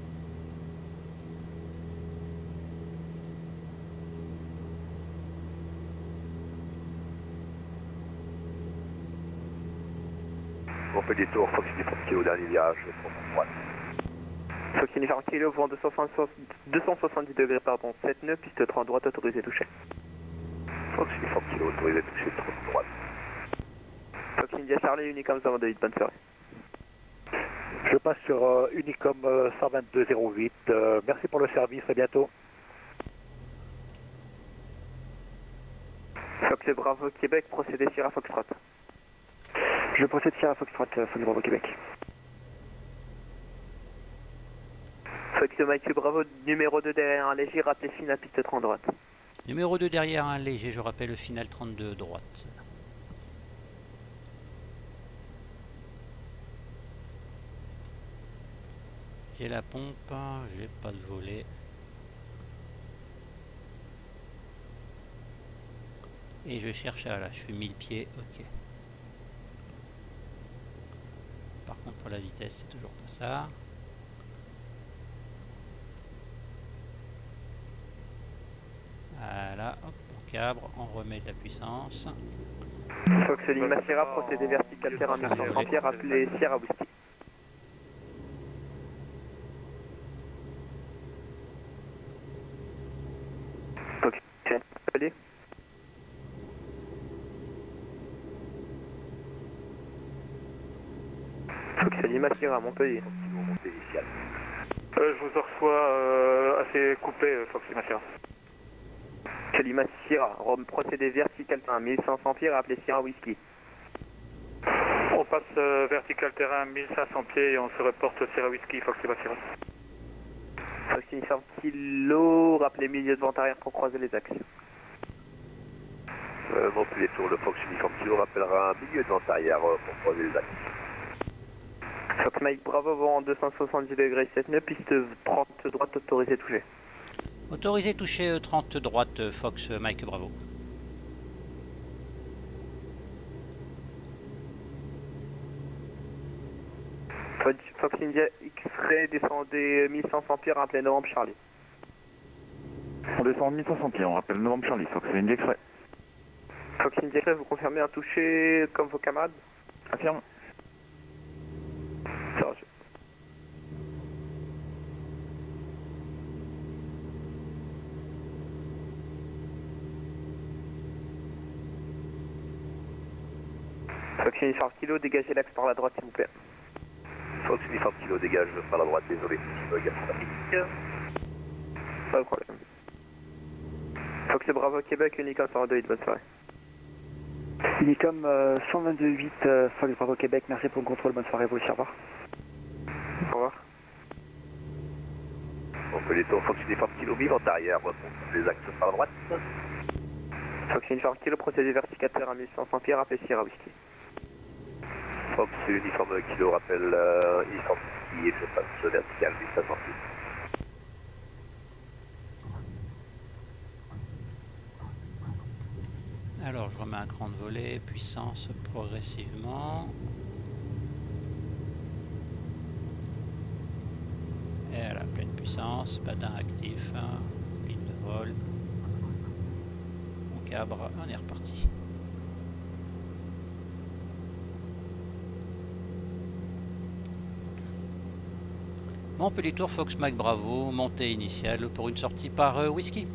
Montpellier tour, Fox Uniforme Kilo dernier virage, 30 droite. Fox Uniforme Kilo, vent 270 degrés, pardon, 7 nœuds, piste 30 droite, autorisé touché. Fox Uniforme Kilo autorisé touché 30 droite. Fox India Charlie, Unicom 122, bonne soirée. Je passe sur Unicom 12208. Merci pour le service, à bientôt. Fox Bravo Québec, procédé Sierra Foxtrot. Je procède Sierra Foxtrot, Fox Bravo Québec. Fox Mike Bravo, numéro 2 derrière un léger, rappelez final piste 30 droite. Numéro 2 derrière un léger, je rappelle le final 32 droite. J'ai la pompe, j'ai pas de volet. Et je cherche à là, je suis 1000 pieds, ok. Par contre pour la vitesse c'est toujours pas ça. Voilà, hop, on cabre, on remet de la puissance. Fox Lima Sierra, procédé vertical terrain 1500 pieds, rappelez Sierra Whisky. Fox Montpellier. Fox Lima Sierra, Montpellier. Je vous reçois assez coupé, Fox Lima Sierra. Lima Sierra, Rome, procédé vertical terrain 1500 pieds, rappelez Sierra Whisky. On passe vertical terrain 1500 pieds et on se reporte Sierra Whisky, Fox Lima Sierra. Fox Uniforme Kilo, rappelez milieu de vente arrière pour croiser les axes. Montpellier Tour, le Fox Uniforme Kilo rappellera un milieu de vente arrière pour croiser les axes. Fox Mike Bravo, vent en 270 degrés 7 nœuds, piste 30 droite, autorisé touché. Autorisé toucher 30 droite, Fox Mike Bravo. Fox India X-Ray, descendez 1500 pieds, rappelez Novembre Charlie. On descend 1500 pieds, on rappelle Novembre Charlie, Fox India X-Ray. Fox India X-Ray, vous confirmez un toucher comme vos camarades? Affirme. Ça va, Fox Uniforme Kilo, dégagez l'axe par la droite s'il vous plaît. Fox Uniforme Kilo dégage par la droite, désolé, petit bug informatique. Pas de problème. Fox Bravo Québec, Unicom 122.8, bonne soirée. Unicom 122.8, Fox Bravo Québec, merci pour le contrôle, bonne soirée, vous aussi, au revoir. Au revoir. Montpellier Tour, Fox Uniforme Kilo, mi-vente arrière pour les axes par la droite. Fox Uniforme Kilo, procédé vertical terrain 1500 pieds, rappelez Sierra Whisky. Fox Uniforme Kilo rappelle Uniforme qui je passe vertical 1500 pieds. Alors je remets un cran de volet, puissance progressivement. Et à la pleine puissance, badin actif, ligne de vol. On cabre, on est reparti. Montpellier Tour, Fox Mike Bravo, montée initiale pour une sortie par whisky.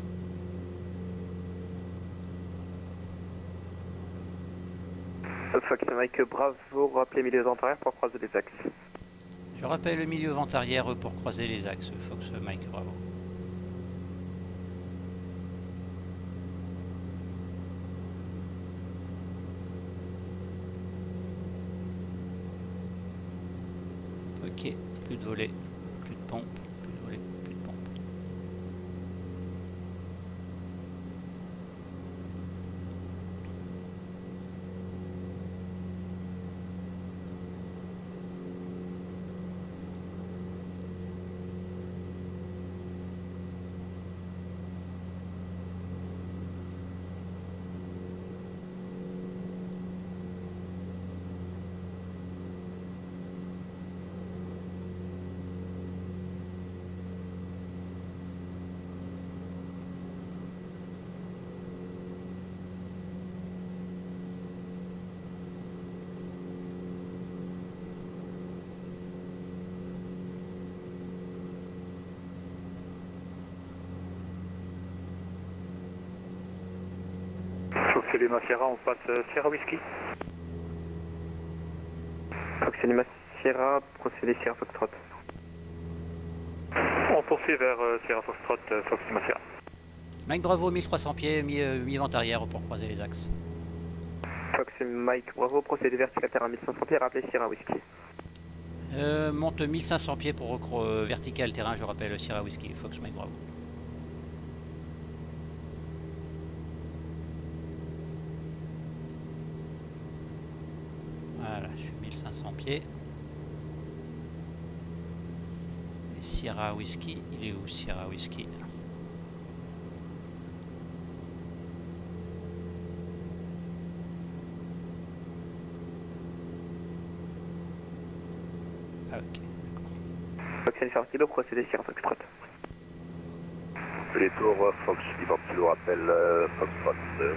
Fox Mike Bravo, rappelez milieu de vente arrière pour croiser les axes. Je rappelle le milieu vente arrière pour croiser les axes, Fox Mike Bravo. Ok, plus de volet, plus de pompe, plus de volet, plus de pompe. Fox Lima Sierra, on passe Sierra Whisky. Fox Lima Sierra, procédé Sierra Foxtrot. On poursuit vers Sierra Foxtrot, Fox Lima Sierra. Mike Bravo, 1300 pieds, mi-vente arrière pour croiser les axes. Fox Mike Bravo, procédé vertical terrain 1500 pieds, rappelez Sierra Whisky. Monte 1500 pieds pour vertical terrain, je rappelle Sierra Whisky, Fox Mike Bravo. Voilà, je suis 1500 pieds. Sierra Whiskey, il est où Sierra Whiskey? Ah ok, d'accord. Fox Alpha Kilo, procédez Sierra Foxtrot. Les tours Fox Libre Kilo rappelle Foxtrot 8.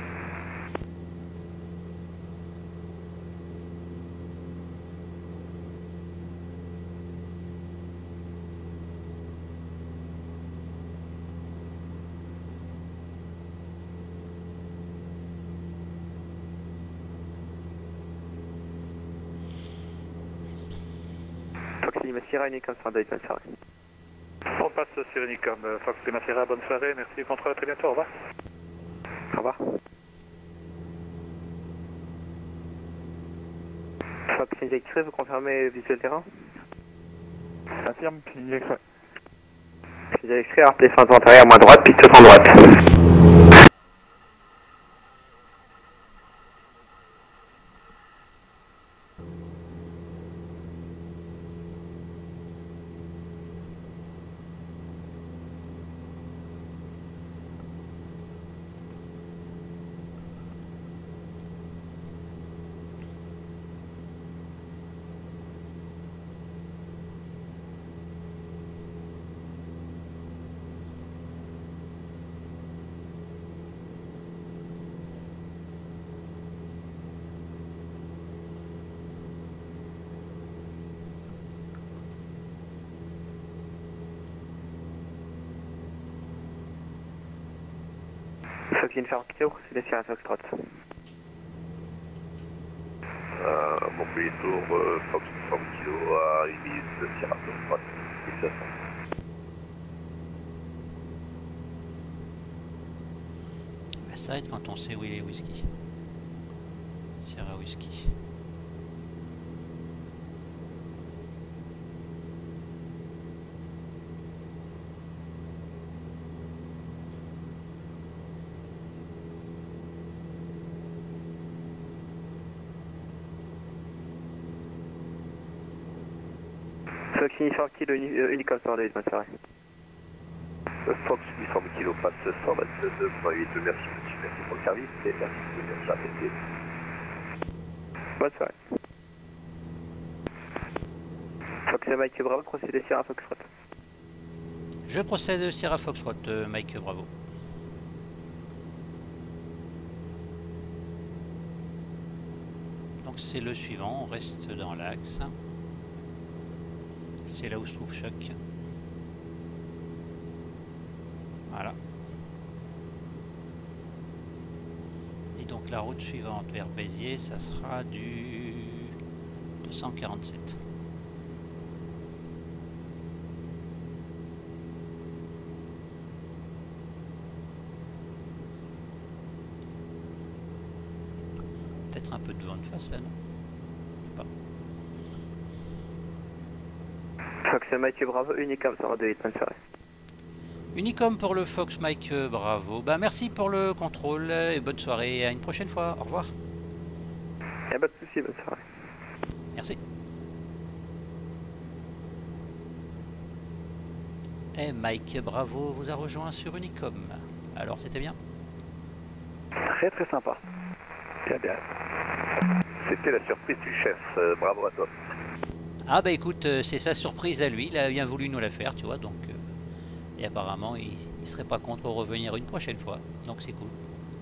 Fox Lima Sierra Unicom sur Dayton Sarah. On passe sur Unicom. Fox Lima Sierra, bonne soirée, merci, contrôle, à très bientôt, au revoir. Au revoir. Fox India X-Ray, vous confirmez visuel terrain? Affirme, India X-Ray. India X-Ray, rappelez fin de arrière, moins droite, piste sans droite. Fox India Kilo, procédez Sierra Foxtrot. Montpellier Tour Fox 30 kg à 1 minute de Sierra Foxtrot. 1500. Ça aide quand on sait où il est whisky. Sierra Whisky. Fox Uniform Kilo Unicom sur Dayton Sarah. Fox 800 kg passe 122.8. Merci monsieur, merci pour le service et merci de bien s'arrêter. Bonne soirée. Fox Mike Bravo, procédez Sierra Foxtrot. Je procède Sierra Foxtrot, Mike Bravo. Donc c'est le suivant, on reste dans l'axe. C'est là où se trouve Choc. Voilà. Et donc la route suivante vers Béziers, ça sera du 247. Peut-être un peu de vent de face là, non? Fox Mike Bravo, Unicom sur Dayton Sarah. Unicom pour le Fox Mike Bravo. Bah, merci pour le contrôle et bonne soirée et à une prochaine fois. Au revoir. Y'a pas de soucis, bonne soirée. Merci. Et Mike Bravo vous a rejoint sur Unicom. Alors c'était bien? Très très sympa. Bien, bien. C'était la surprise du chef. Bravo à toi. Ah bah écoute, c'est sa surprise à lui. Il a bien voulu nous la faire, tu vois. Donc, et apparemment, il serait pas contre revenir une prochaine fois. Donc c'est cool.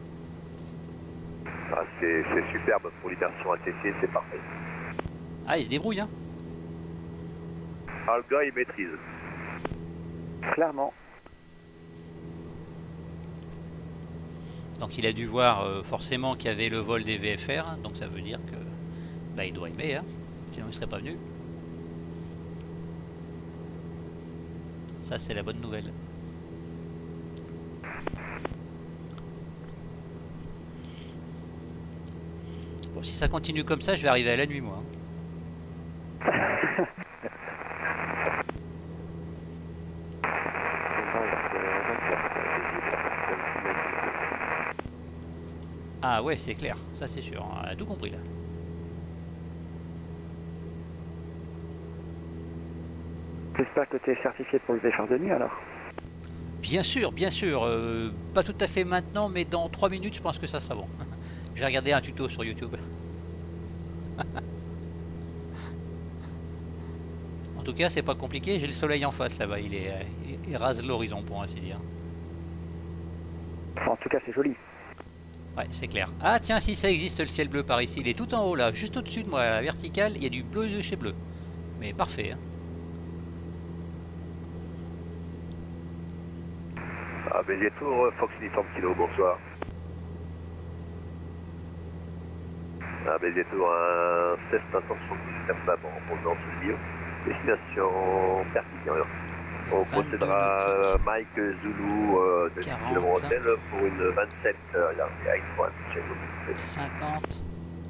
Ah, c'est superbe pour l'immersion ATC, c'est parfait. Ah, il se débrouille, hein? Ah, le gars, il maîtrise. Clairement. Donc il a dû voir forcément qu'il y avait le vol des VFR, hein, donc ça veut dire que bah, il doit aimer, hein, sinon il serait pas venu. Ça c'est la bonne nouvelle. Bon, si ça continue comme ça, je vais arriver à la nuit moi. Ah ouais, c'est clair, ça c'est sûr, on a tout compris là. J'espère que tu es certifié pour le VFR de nuit alors. Bien sûr, bien sûr. Pas tout à fait maintenant, mais dans 3 minutes, je pense que ça sera bon. Je vais regarder un tuto sur YouTube. En tout cas, c'est pas compliqué. J'ai le soleil en face là-bas. Il rase l'horizon, pour ainsi dire. En tout cas, c'est joli. Ouais, c'est clair. Ah tiens, si ça existe le ciel bleu par ici. Il est tout en haut là, juste au-dessus de moi, à la verticale. Il y a du bleu de chez bleu. Mais parfait. Hein. Ah, Béziers Tour, Fox Uniform Kilo, bonsoir. Ah, Béziers Tour, un 16 intention de personne en provenance de Lyon. Destination Perpignan. On procédera Mike Zulu de 10 km hôtel pour une 27 direct point chez vous. 50.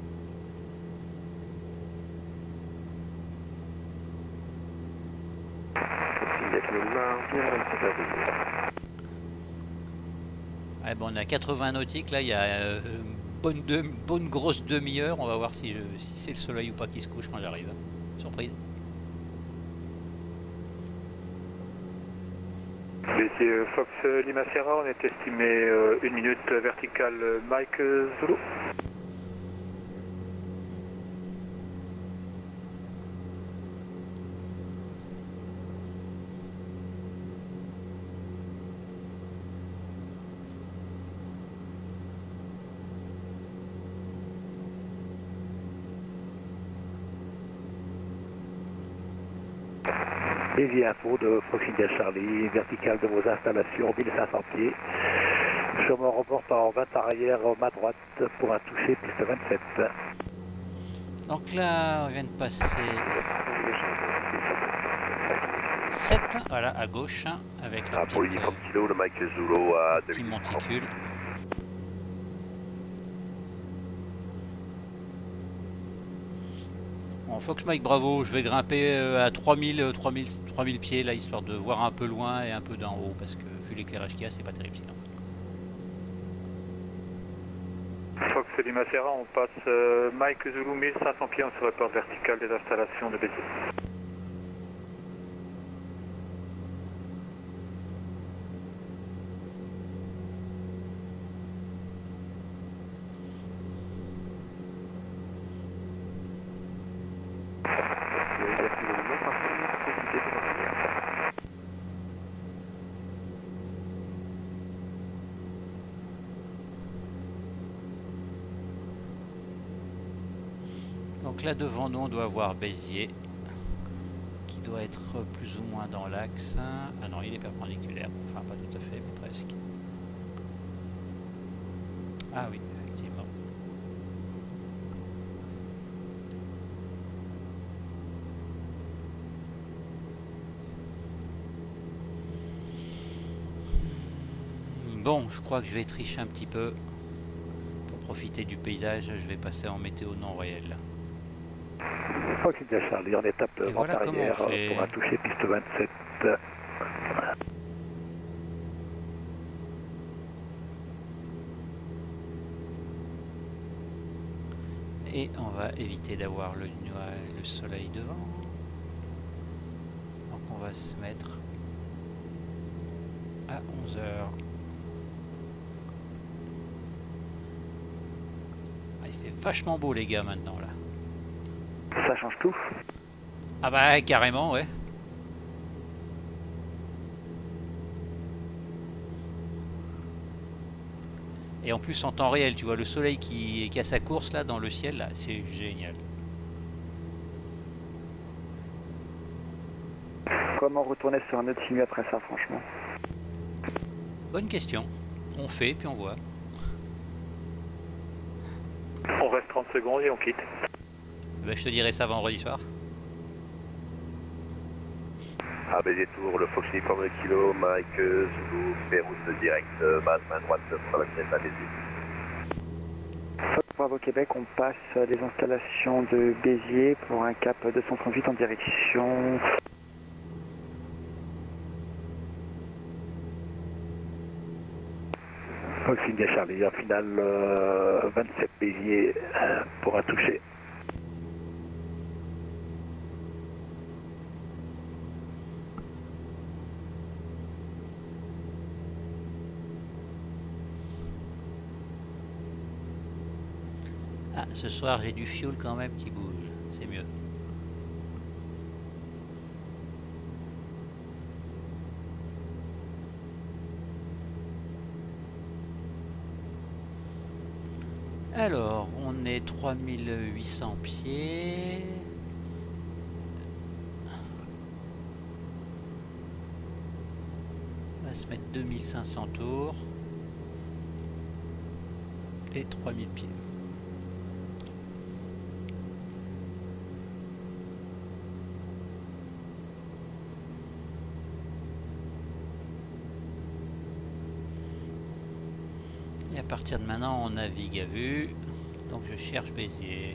Ouais, bon, on a 80 nautiques, là il y a bonne grosse demi-heure. On va voir si c'est le soleil ou pas qui se couche quand j'arrive. Surprise. Béziers Fox Lima Sierra, on est estimé 1 minute verticale Mike Zulu. Béziers Info de Proximité Charlie, verticale de vos installations, 1500 pieds. Je me reporte en 20 arrière, ma droite, pour un toucher, piste 27. Donc là, on vient de passer 7, voilà, à gauche, avec la pour l'uniforme kilo, le Mike Zulu à petit monticule. Bon, Fox Mike Bravo, je vais grimper à 3000 pieds là, histoire de voir un peu loin et un peu d'en haut, parce que vu l'éclairage qu'il y a, c'est pas terrible sinon. Fox Lima Sierra, on passe Mike Zulu 1500 pieds, on se reporte vertical des installations de Béziers. Donc là devant nous on doit avoir Béziers qui doit être plus ou moins dans l'axe. Ah non, il est perpendiculaire, enfin pas tout à fait mais presque. Ah oui, effectivement. Bon, je crois que je vais tricher un petit peu. Pour profiter du paysage, je vais passer en météo non réel. Proximité Charlie, en étape de voilà arrière, pour un toucher, piste 27. Et on va éviter d'avoir le soleil devant. Donc on va se mettre à 11 h. Ah, il fait vachement beau les gars maintenant là. Ça change tout. Ah bah carrément ouais. Et en plus en temps réel, tu vois le soleil qui a sa course là dans le ciel, là, c'est génial. Comment retourner sur un autre simu après ça, franchement? Bonne question. On fait puis on voit. On reste 30 secondes et on quitte. Ben, je te dirai ça vendredi soir. Ah, Béziers Tour, le Fox Uniform de kilo, Mike Zulu, fait route direct, base main droite pour la 27 à Béziers. Fox Bravo Québec, on passe les installations de Béziers pour un cap 238 en direction. Fox India Charlie, en finale 27 Béziers pour un toucher. Ah, ce soir j'ai du fuel quand même qui bouge, c'est mieux. Alors, on est 3800 pieds. On va se mettre 2500 tours. Et 3000 pieds. Et à partir de maintenant, on navigue à vue. Donc je cherche Béziers.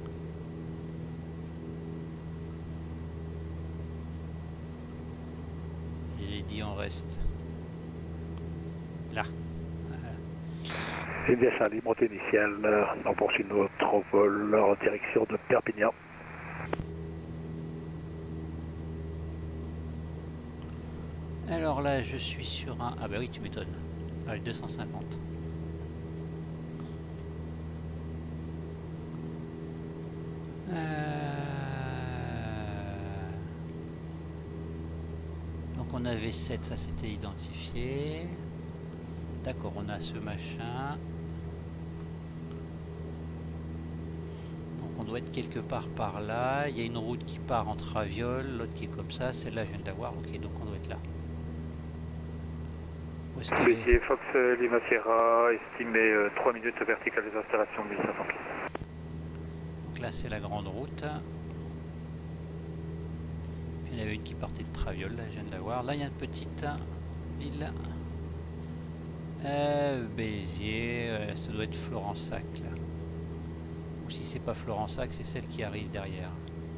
J'ai dit on reste là. Eh bien, Charlie, montée initiale. On poursuit notre vol en direction de Perpignan. Alors là, je suis sur un... Ah bah oui, tu m'étonnes. Allez, 250. Donc on avait 7, ça c'était identifié. D'accord, on a ce machin. Donc on doit être quelque part par là. Il y a une route qui part en Traviole, l'autre qui est comme ça. Celle-là, je viens de la voir. Ok, donc on doit être là. Où est-ce qu'il est ? Béziers, Fox Lima Sierra, estimé 3 minutes verticale des installations 1500 pieds. Donc là, c'est la grande route. Puis il y en avait une qui partait de Traviole, là, je viens de la voir. Là, il y a une petite ville. Béziers, ça doit être Florensac là. Ou si c'est pas Florensac, c'est celle qui arrive derrière.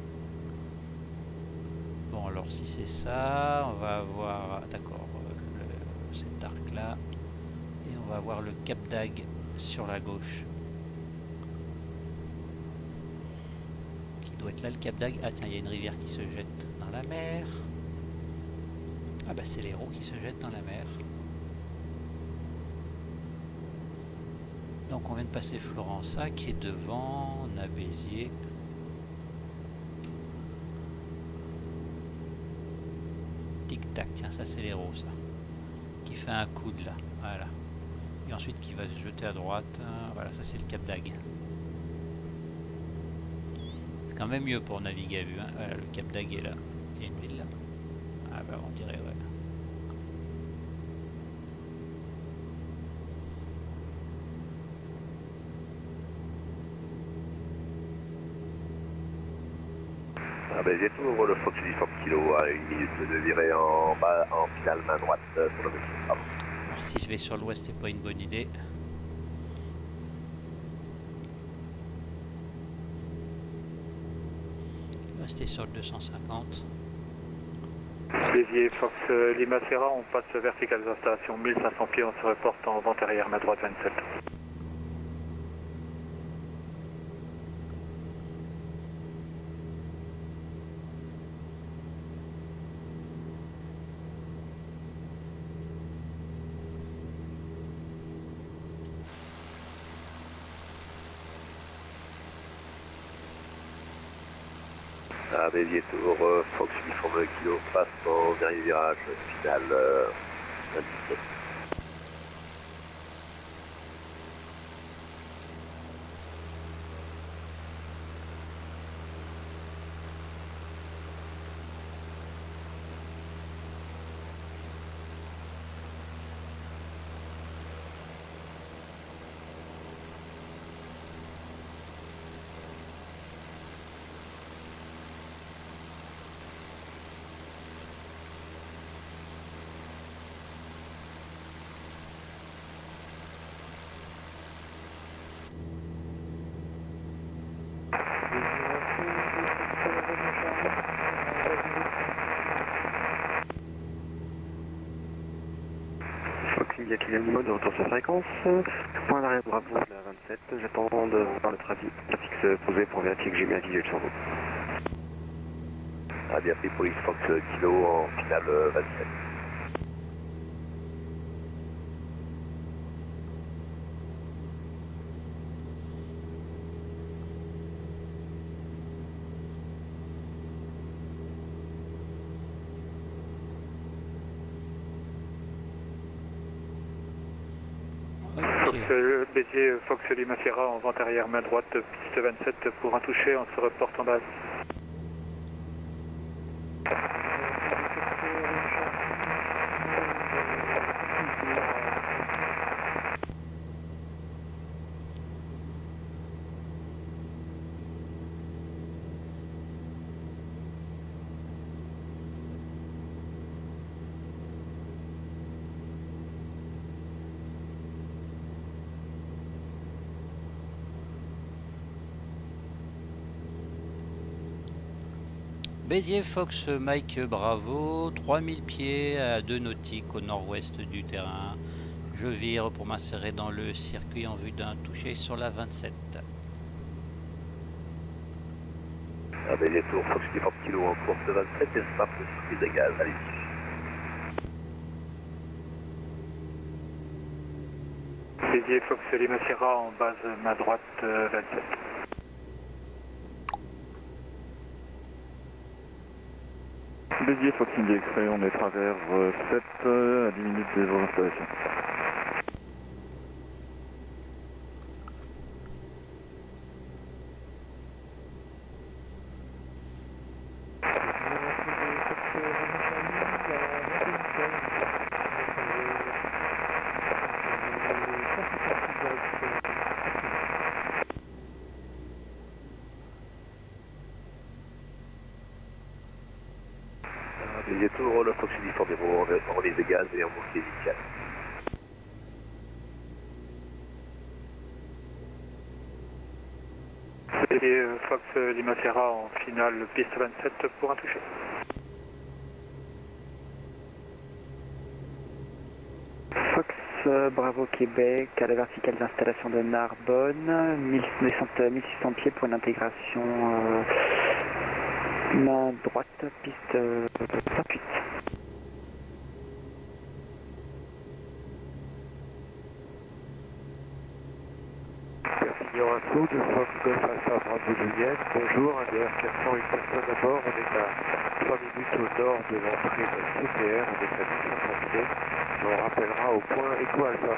Bon, alors si c'est ça, on va avoir, d'accord, cet arc là, et on va avoir le Cap d'Agde sur la gauche. Qui doit être là, le Cap d'Agde. Ah tiens, il y a une rivière qui se jette dans la mer. Ah bah c'est l'Hérault qui se jette dans la mer. Donc on vient de passer Florensac et devant on a Béziers. Tic tac, tiens ça c'est l'Hérault ça. Qui fait un coude là, voilà. Et ensuite qui va se jeter à droite, voilà ça c'est le Cap d'Agde. C'est quand même mieux pour naviguer à vue, hein. Voilà, le Cap d'Agde est là, il y a une ville là. Ah bah on dirait ouais. Ah ben j'ai toujours le Fox 800 kg à 1 minute de virer en bas, en finale main droite pour le monsieur. Alors si je vais sur l'ouest, c'est pas une bonne idée. Rester sur le 250. Béziers, Fox Lima Sierra, on passe verticale des installations 1500 pieds, on se reporte en vent arrière main droite 27. Ah Béziers, toujours Fox 800 kg, passe en dernier virage, finale 27. India Kilian de retour sur fréquence. Point d'arrêt Bravo, la 27. J'attends de voir le trafic posé pour vérifier que j'ai bien visuel sur vous. Ah bien pris pour X Fox kilo en finale 27. Béziers, Fox Lima Sierra en vente arrière main droite, piste 27 pour un toucher, on se reporte en base. Béziers Fox Mike Bravo, 3000 pieds à 2 nautiques au nord-ouest du terrain. Je vire pour m'insérer dans le circuit en vue d'un toucher sur la 27. Béziers Tour, Fox Uniforme Kilo en course 27 et start le circuit des gaz, allez-y. Béziers Fox Lima Sierra en base main droite 27. Béziers, Fox India X-Ray, on est travers 7 à 10 minutes de vos installations. Béziers Tour, le Fox Uniforme Héros en remise de gaz et en montée initiale. Béziers Fox Lima Sierra en finale piste 27 pour un toucher. Fox Bravo Québec à la verticale d'installation de Narbonne, 1600 pieds pour une intégration main droite, piste 28. Perpignan Info de Fox Golf Alpha Bravo Juliette. Bonjour, un DR400, une personne à bord. On est à 3 minutes au nord de l'entrée de CTR. On est à 1500 pieds. On rappellera au point Echo Alpha.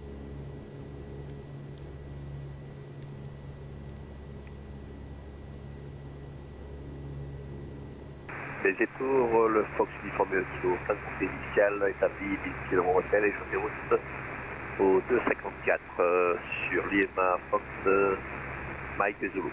Béziers Tour, le Fox Uniforme Kilo, fin de montée initiale, établi 10 km hôtel et je déroute au 254 sur Lima Fox Mike Zulu.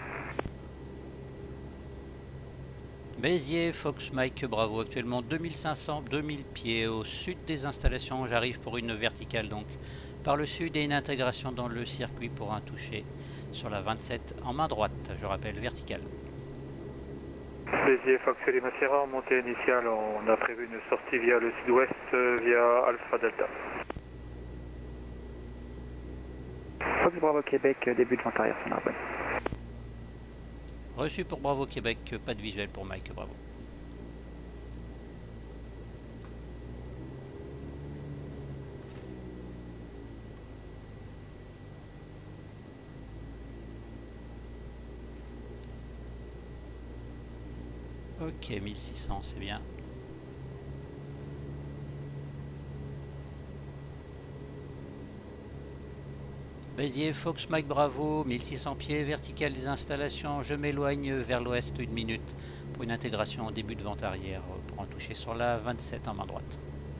Béziers Fox Mike Bravo, actuellement 2000 pieds au sud des installations. J'arrive pour une verticale donc par le sud et une intégration dans le circuit pour un toucher sur la 27 en main droite. Je rappelle verticale. Béziers Fox Lima Sierra en montée initiale, on a prévu une sortie via le sud-ouest via Alpha Delta. Fox Bravo Québec, début de vente arrière sur Narbonne. Reçu pour Bravo Québec, pas de visuel pour Mike Bravo. Ok, 1600 c'est bien. Béziers Fox Mike Bravo, 1600 pieds, verticale des installations. Je m'éloigne vers l'ouest 1 minute pour une intégration en début de vente arrière pour en toucher sur la 27 en main droite.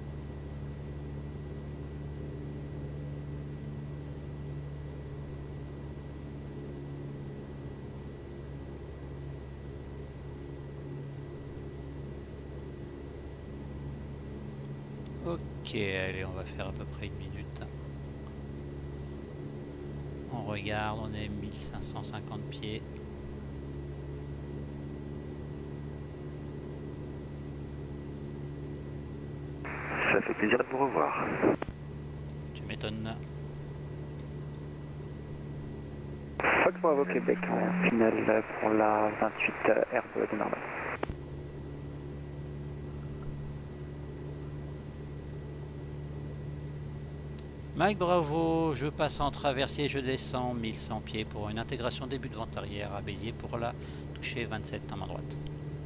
Ok, allez, on va faire à peu près 1 minute. On regarde, on est 1550 pieds. Ça fait plaisir de vous revoir. Tu m'étonnes. Fox Bravo Québec en finale pour la 28 Herbe de Narbonne. Mike Bravo, je passe en traversier, je descends 1100 pieds pour une intégration début de vente arrière à Béziers pour la toucher 27 en main droite.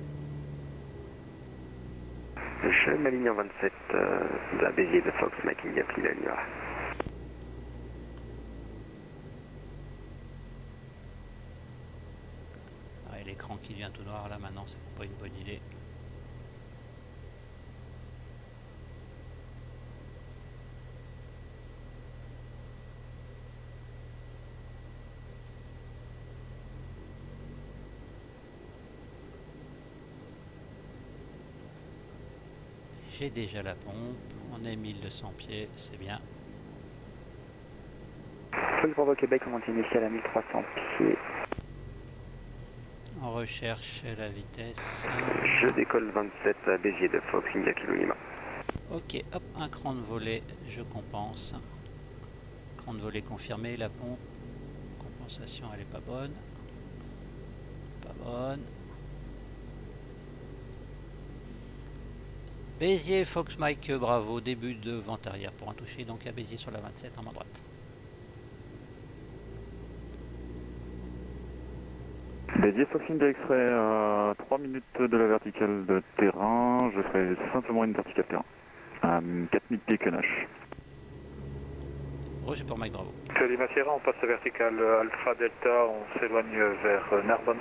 Je m'aligne en 27 de la Béziers de Fox, Mike India Lima. et l'écran qui devient tout noir là maintenant, c'est pas une bonne idée. J'ai déjà la pompe, on est 1200 pieds, c'est bien. Fox Bravo Québec, on monte initial à 1300 pieds. On recherche la vitesse. Je décolle 27 à Béziers de Fox, India Kilo Lima. Ok, hop, un cran de volée, je compense. Cran de volée confirmé, la pompe. Compensation, elle est pas bonne. Pas bonne. Béziers, Fox Mike, Bravo, début de vente arrière pour un toucher, donc à Béziers sur la 27 en main droite. Béziers, Fox India X-Ray à 3 minutes de la verticale de terrain, je ferai simplement une verticale terrain. À 4000 pieds QNH. Roger pour Mike, Bravo. Lima Sierra, on passe à verticale Alpha Delta, on s'éloigne vers Narbonne.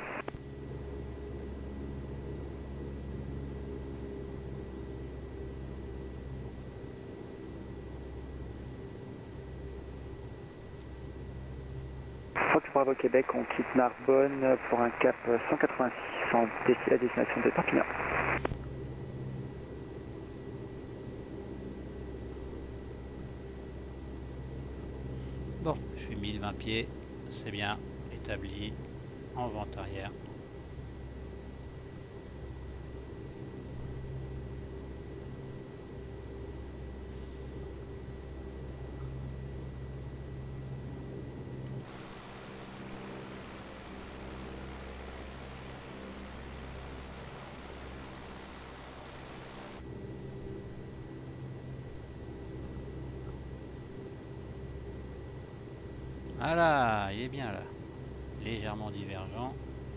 Fox Bravo Québec, on quitte Narbonne pour un cap 186 à destination de Perpignan. Bon, je suis 1020 pieds, c'est bien, établi, en vente arrière. Voilà, il est bien là, légèrement divergent.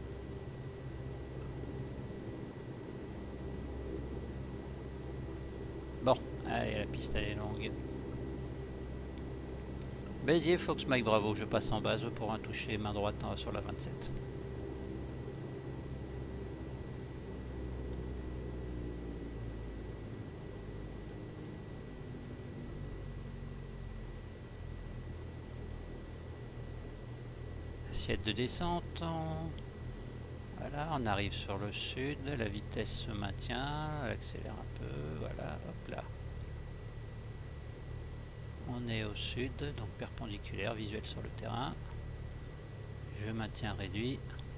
Bon, allez, la piste elle est longue. Béziers, Fox Mike, Bravo, je passe en base pour un toucher main droite sur la 27. Assiette de descente. Voilà, on arrive sur le sud, la vitesse se maintient, elle accélère un peu, voilà, hop là. On est au sud, donc perpendiculaire, visuel sur le terrain. Je maintiens réduit.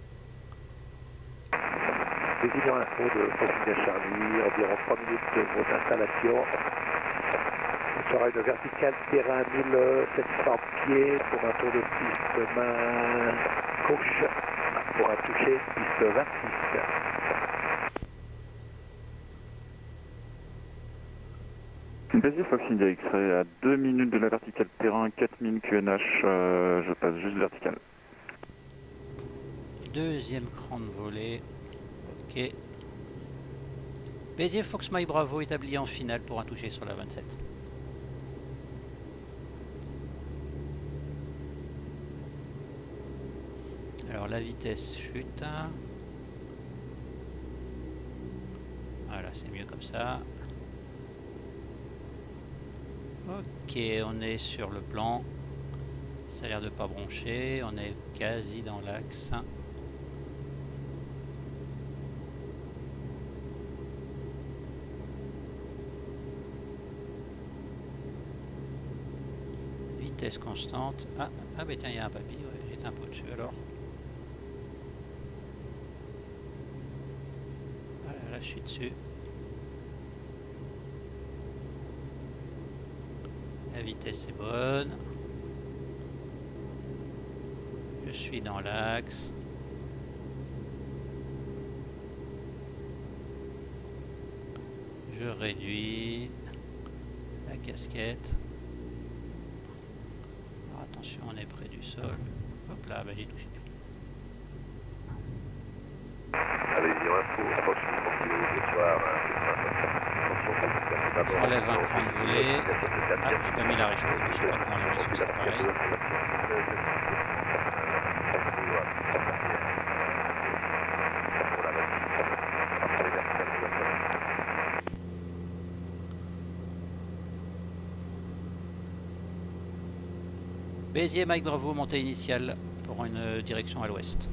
Désignant info de Fox Charlie, environ 3 minutes de grosse installation. Ce sera une verticale terrain 1700 pieds pour un tour de piste main gauche pour un toucher piste 26. Béziers, Fox India X-Ray à 2 minutes de la verticale terrain, 4000 QNH, je passe juste verticale. Deuxième cran de volée. Ok. Béziers, Fox Mike, Bravo, établi en finale pour un toucher sur la 27. Alors la vitesse chute. Voilà, c'est mieux comme ça. Ok, on est sur le plan. Ça a l'air de pas broncher. On est quasi dans l'axe. Vitesse constante. Ah bah tiens, il y a un papy. Ouais, j'étais un peu au-dessus alors. Voilà, là je suis dessus. La vitesse est bonne. Je suis dans l'axe. Je réduis la casquette. Alors attention, on est près du sol. Hop là, bah, j'ai touché. Allez-y, info, Fox, ce soir. On enlève un cran de volée. Ah, j'ai pas mis la réchauffe, mais je sais pas comment la réchauffe, c'est pareil. Béziers, Mike Bravo, montée initiale pour une direction à l'ouest.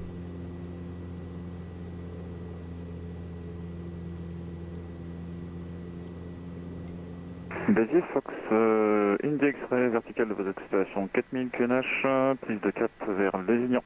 Béziers, Fox, India X-Ray, verticale de vos accélérations 4000 QNH, prise de cap vers Lézignan.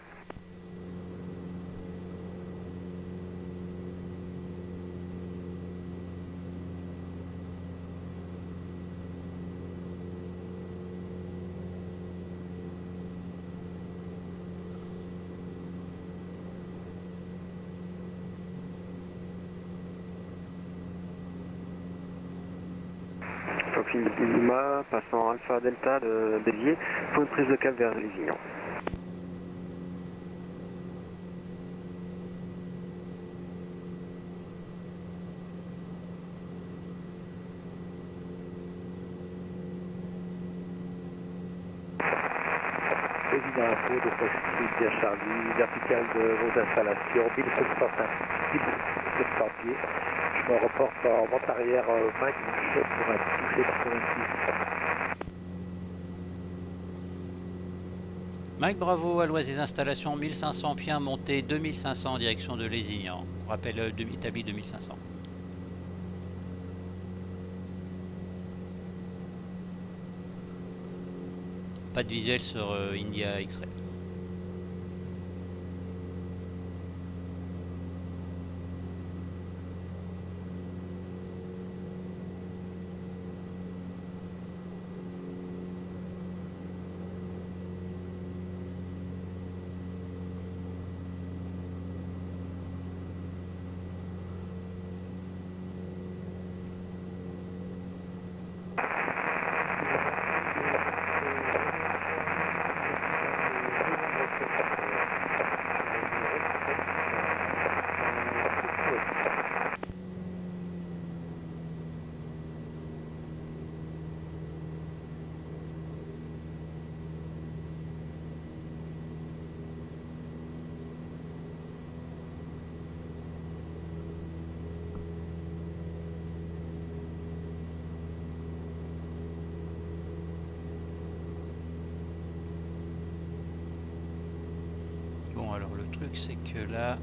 Fox Lima, passant Alpha Delta de Béziers, pour une prise de cap vers Lézignan. Président Info de Fox India Charlie, verticale de vos installations, 1700 pieds. Je me reporte en vente arrière 5 pour un toucher 86. Mike Bravo, à l'ouest des installations, 1500 pieds, montée 2500 en direction de Lézignan. On rappelle établi 2500. Pas de visuel sur India X-Ray. Bon, alors le truc c'est que là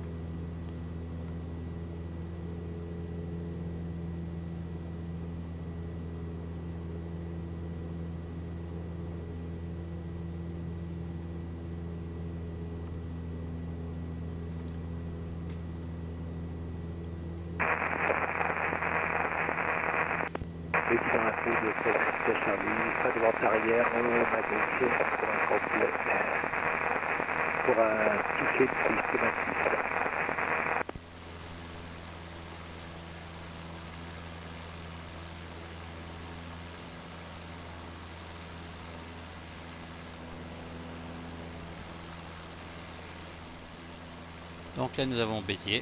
Président Info de Fox India Charlie, pas de vente arrière, ma gauche pour un complet, pour un toucher de piste 26. donc là nous avons Béziers.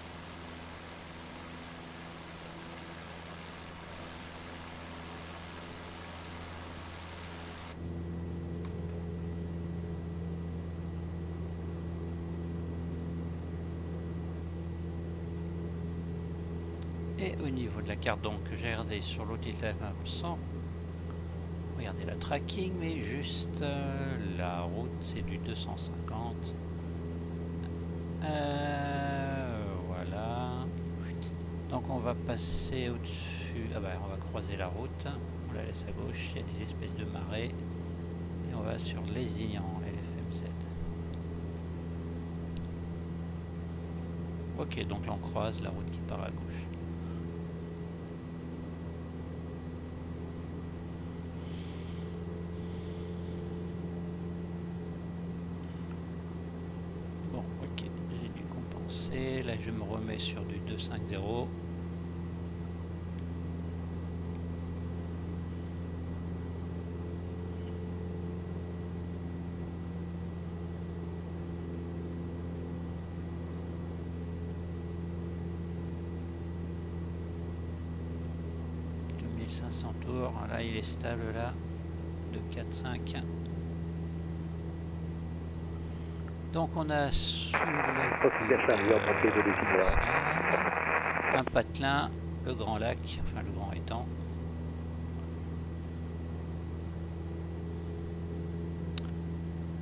Et au niveau de la carte donc que j'ai regardé sur l'outil-là sans regarder la tracking, mais juste la route c'est du 250. Voilà. Donc on va passer au-dessus. Ah bah on va croiser la route. On la laisse à gauche. Il y a des espèces de marais. Et on va sur Lézignan, LFMZ. Ok, donc là on croise la route qui part à gauche. Là je me remets sur du 250. « 1500 tours, là il est stable là, de 4-5. Donc on a sous un patelin, le grand lac, enfin le grand étang.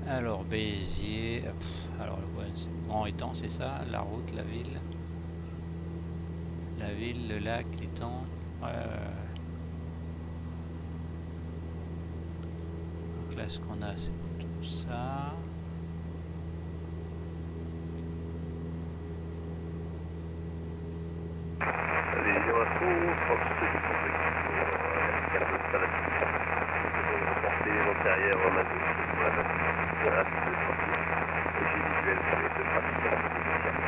Alors Béziers, alors ouais, Grand Étang, c'est ça, la route, la ville, le lac, l'étang. Donc là ce qu'on a c'est plutôt ça. Vision info, Fox, portée antérieure en Manouche pour la base de la piste de sortie. J'ai visuel sur les deux trafics de la piste.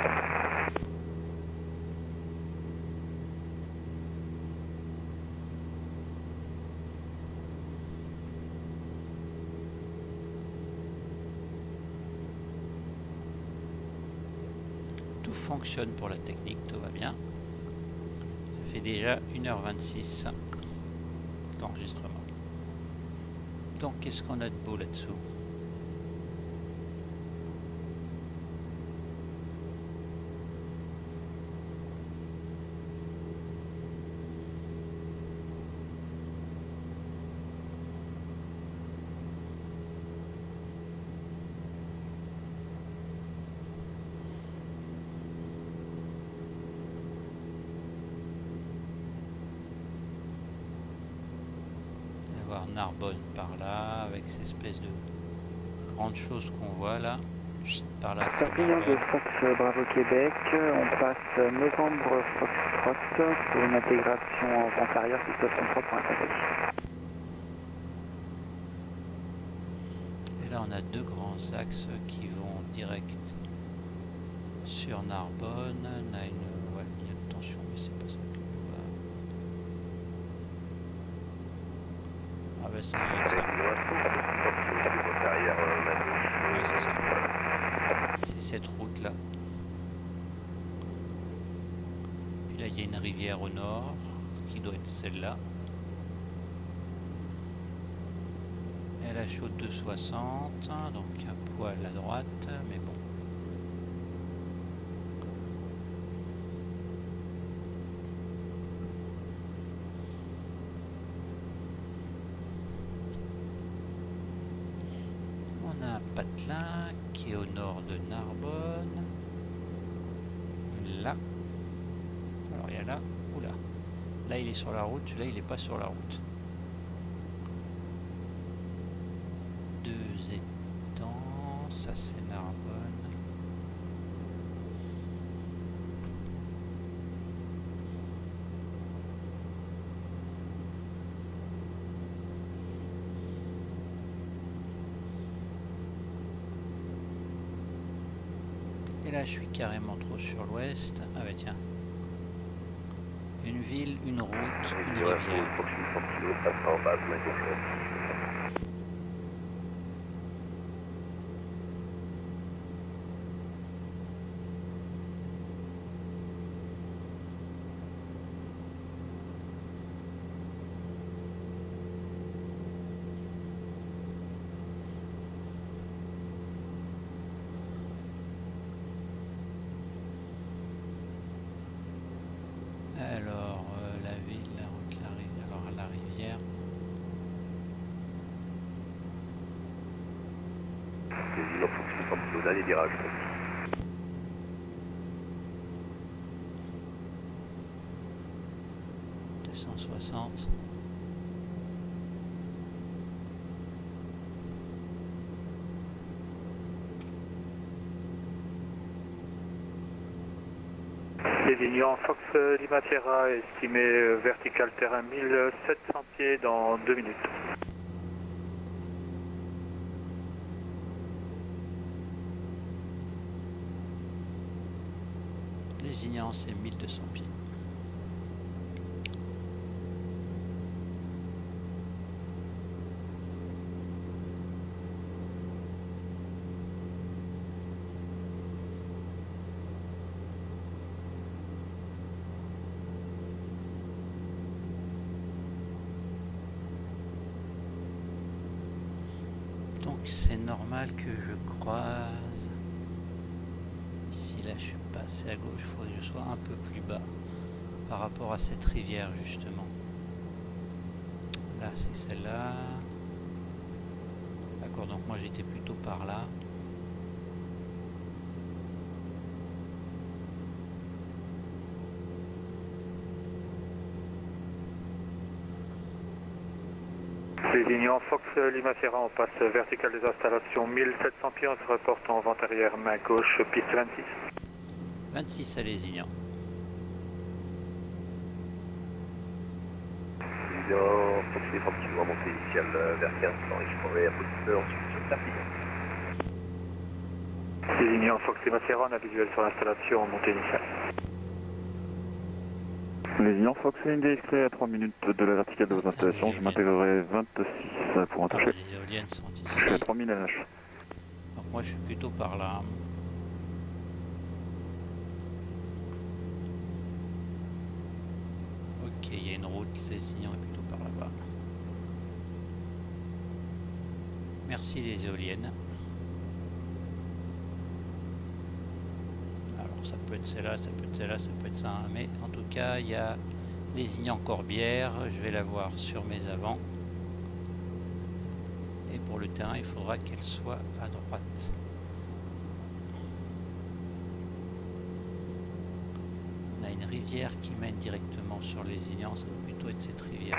Tout fonctionne pour la technique, tout va bien. Ça fait déjà 1h26 d'enregistrement. Donc qu'est-ce qu'on a de beau là-dessous? Narbonne par là, avec cette espèce de grande chose qu'on voit là. Juste par là, c'est Perpignan de Fox Bravo Québec, on passe novembre Foxtrot pour une intégration en vent arrière qui 63 pour intégrer. Et là on a deux grands axes qui vont direct sur Narbonne. On a une ligne de tension, mais c'est pas ça que je vois. Ah bah c'est ça. C'est cette route là. Puis là il y a une rivière au nord qui doit être celle-là. Elle a chaude de 60, donc un poil à droite, mais bon. On a un patelin qui est au nord de Narbonne. Là. Alors il y a là. Oula. Là il est sur la route, celui-là il n'est pas sur la route. Deux étangs, ça c'est Narbonne. Et là je suis carrément trop sur l'ouest. Ah bah tiens. Une ville, une route, une rivière. Alors, la ville, la route, la rivière. Alors, la rivière. Il en faut que c'est comme dans les virages. 260. Lévignan, Fox Lima Sierra, estimé vertical terrain 1700 pieds dans 2 minutes. Lézignan, c'est 1200 pieds. Donc c'est normal que je croise. Ici là je suis passé à gauche, il faudrait que je sois un peu plus bas par rapport à cette rivière justement. Là c'est celle-là. D'accord, donc moi j'étais plutôt par là. Désignant Fox Lima Sierra, on passe verticale des installations 1700 pieds, on se reporte en vente arrière main gauche, piste 26. 26 à Lézignan. Désignant Fox Lima, petit remontée initiale vers 15, et je prendrai un peu de peur ensuite sur Perpignan. Désignant Fox Lima Sierra, on a visuel sur l'installation en montée initiale. Lézignan Fox et India X-Ray à 3 minutes de la verticale de vos installations, je m'intégrerai 26 pour un toucher. Les éoliennes sont ici. Je suis à 3000 LH. Donc moi je suis plutôt par là. Ok, il y a une route, Lézignan est plutôt par là-bas. Merci les éoliennes. Alors ça peut être celle-là, ça peut être celle-là, ça peut être ça, hein. Mais en tout cas il y a Lézignan-Corbière, je vais la voir sur mes avants. Et pour le terrain il faudra qu'elle soit à droite. On a une rivière qui mène directement sur Lézignan, ça va plutôt être cette rivière.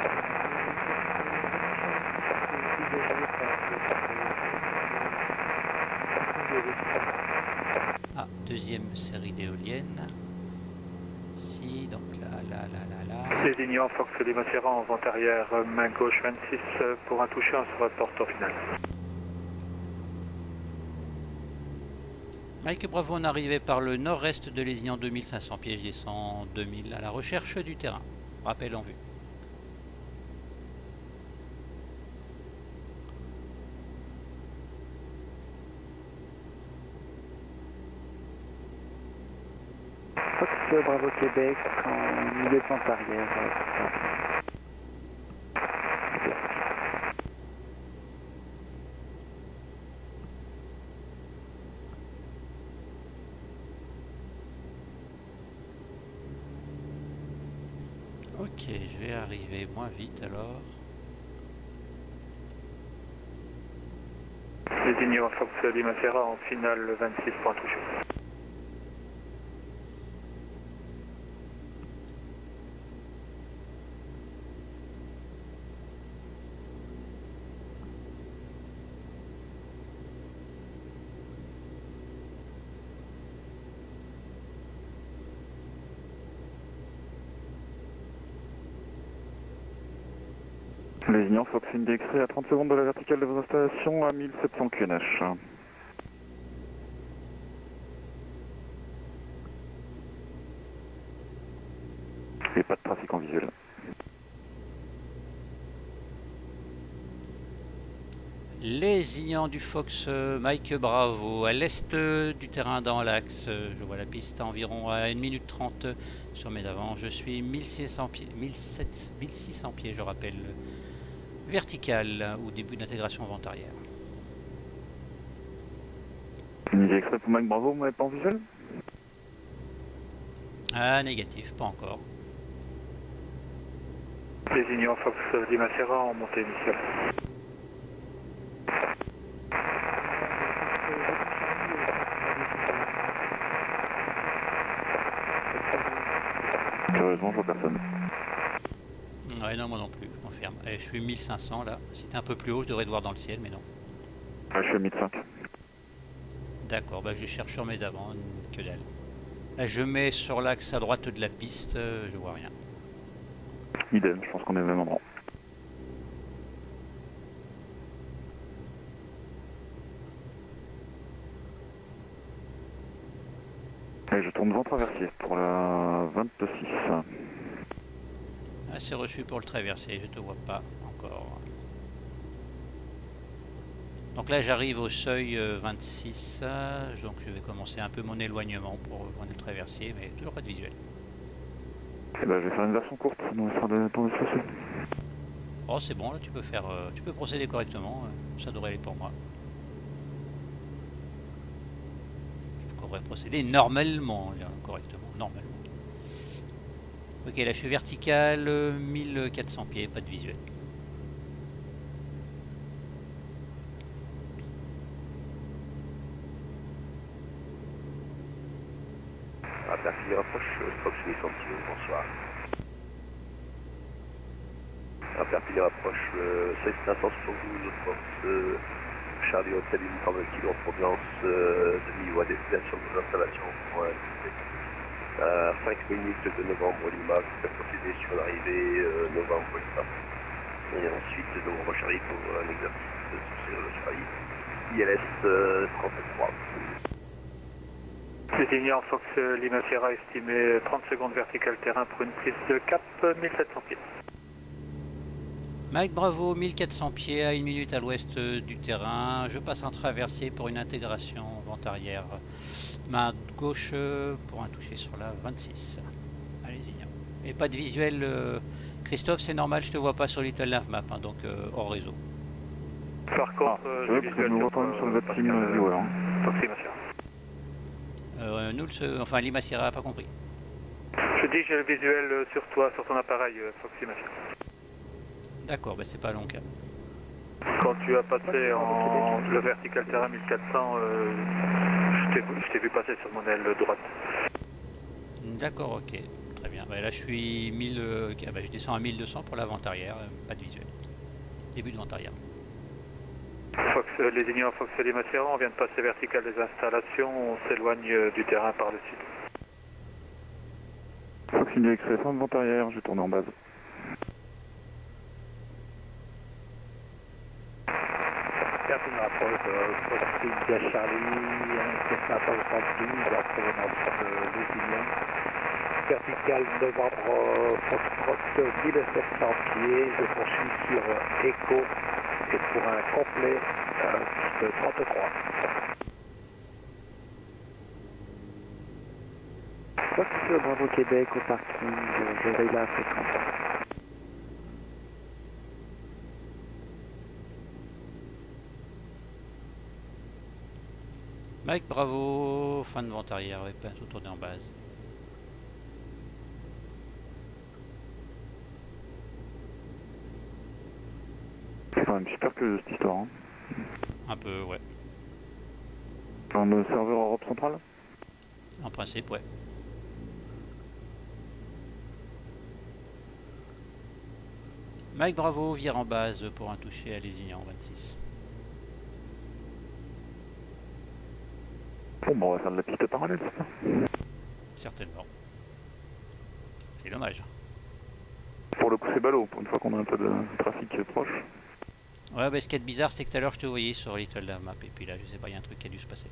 Ah, deuxième série d'éoliennes. Ici, donc là. Désignant Fox Lima Sierra en vente arrière main gauche 26 pour un toucher, on se reporte au final. Mike Bravo, on arrivait par le nord-est de Lézignan, 2500 pieds, je descends 2000 à la recherche du terrain. Rappel en vue. Fox Bravo Québec en milieu de pente arrière. Ok, je vais arriver moins vite alors. Désignant Fox Lima Sierra en finale 26 pour un toucher. Lézignan Fox India X-Ray à 30 secondes de la verticale de vos installations à 1700 QNH. Et pas de trafic en visuel. Lézignan du Fox Mike Bravo, à l'est du terrain dans l'axe. Je vois la piste environ à 1 minute 30 sur mes avants. Je suis 1600 pieds, 1600 pieds, je rappelle. Vertical au début d'intégration vente arrière. India X-Ray pour Mike Bravo, vous m'avez pas en visuel? Ah, négatif, pas encore. Désignant Fox Lima Sierra en montée initiale. Curieusement, je vois personne. Ouais, non, moi non plus, je confirme. Et je suis 1500 là. Si c'était un peu plus haut, je devrais te voir dans le ciel, mais non. Ah, je suis à 1005. D'accord, bah je cherche sur mes avants, que dalle. Là, je mets sur l'axe à droite de la piste, je vois rien. Idem, je pense qu'on est au même endroit. Et je tourne vent traversier pour la 26. Ah, c'est reçu pour le traversier, je te vois pas encore. Donc là j'arrive au seuil 26, donc je vais commencer un peu mon éloignement pour rejoindre le traversier, mais toujours pas de visuel. Et ben, je vais faire une version courte, sinon il sera de temps de souci. Oh c'est bon, là tu peux faire, tu peux procéder correctement, ça devrait aller pour moi. On devrait procéder normalement, correctement, normalement. Ok, là je suis vertical, 1400 pieds, pas de visuel. Perpignan approche, Fox 800 bonsoir. Perpignan approche, 572 Fox, Charlie Hotel, uniforme kilo en provenance de Niwa, destination de l'installation pour 5 minutes de novembre Lima, vous pouvez procéder sur l'arrivée novembre Lima. Et ensuite, novembre Charlie pour un exercice sur le Charlie. ILS 33. Désignant Fox Lima Sierra estimé 30 secondes vertical terrain pour une prise de cap 1700 pieds. Mike Bravo, 1400 pieds à 1 minute à l'ouest du terrain. Je passe en traversier pour une intégration vente arrière. Main gauche pour un toucher sur la 26. Allez-y. Et pas de visuel, Christophe, c'est normal, je te vois pas sur Little Navmap, hein, donc hors réseau. Par contre, je visuel nous reprendre sur le web team viewer. Fox Lima Sierra. Nous, enfin Lima Sierra n'a pas compris. Je dis j'ai le visuel sur toi, sur ton appareil, Fox Lima Sierra. D'accord, bah c'est pas long cas. Quand tu as passé en le vertical terrain 1400, je t'ai vu passer sur mon aile droite. D'accord, ok. Très bien. Bah là je suis 1000, bah, je descends à 1200 pour la vente arrière, pas de visuel. Début de vente arrière. Fox, les ignorants Fox Lima Sierra, on vient de passer vertical des installations, on s'éloigne du terrain par le sud. Fox India X-ray, fin de vente arrière, je tourne en base. Perpignan approche, Fox India Charlie, Cessna 170, alors provenance de Lusignan. Vertical novembre Foxtrot 1700 pieds, je poursuis sur Echo et pour un complet piste 33. Fox Bravo Québec au parking, je veille la fréquence. Mike Bravo, fin de vente arrière, et pas tout tourné en base. C'est quand même super que cette histoire. Hein. Un peu, ouais. Dans le serveur Europe centrale. En principe, ouais. Mike Bravo vire en base pour un toucher à Lézignan 26. Bon, bah on va faire de la piste parallèle, c'est ça? Certainement. C'est dommage. Pour le coup, c'est ballot, pour une fois qu'on a un peu de trafic proche. Ouais, bah ce qui est bizarre, c'est que tout à l'heure je te voyais sur Little Navmap, et puis là, je sais pas, il y a un truc qui a dû se passer.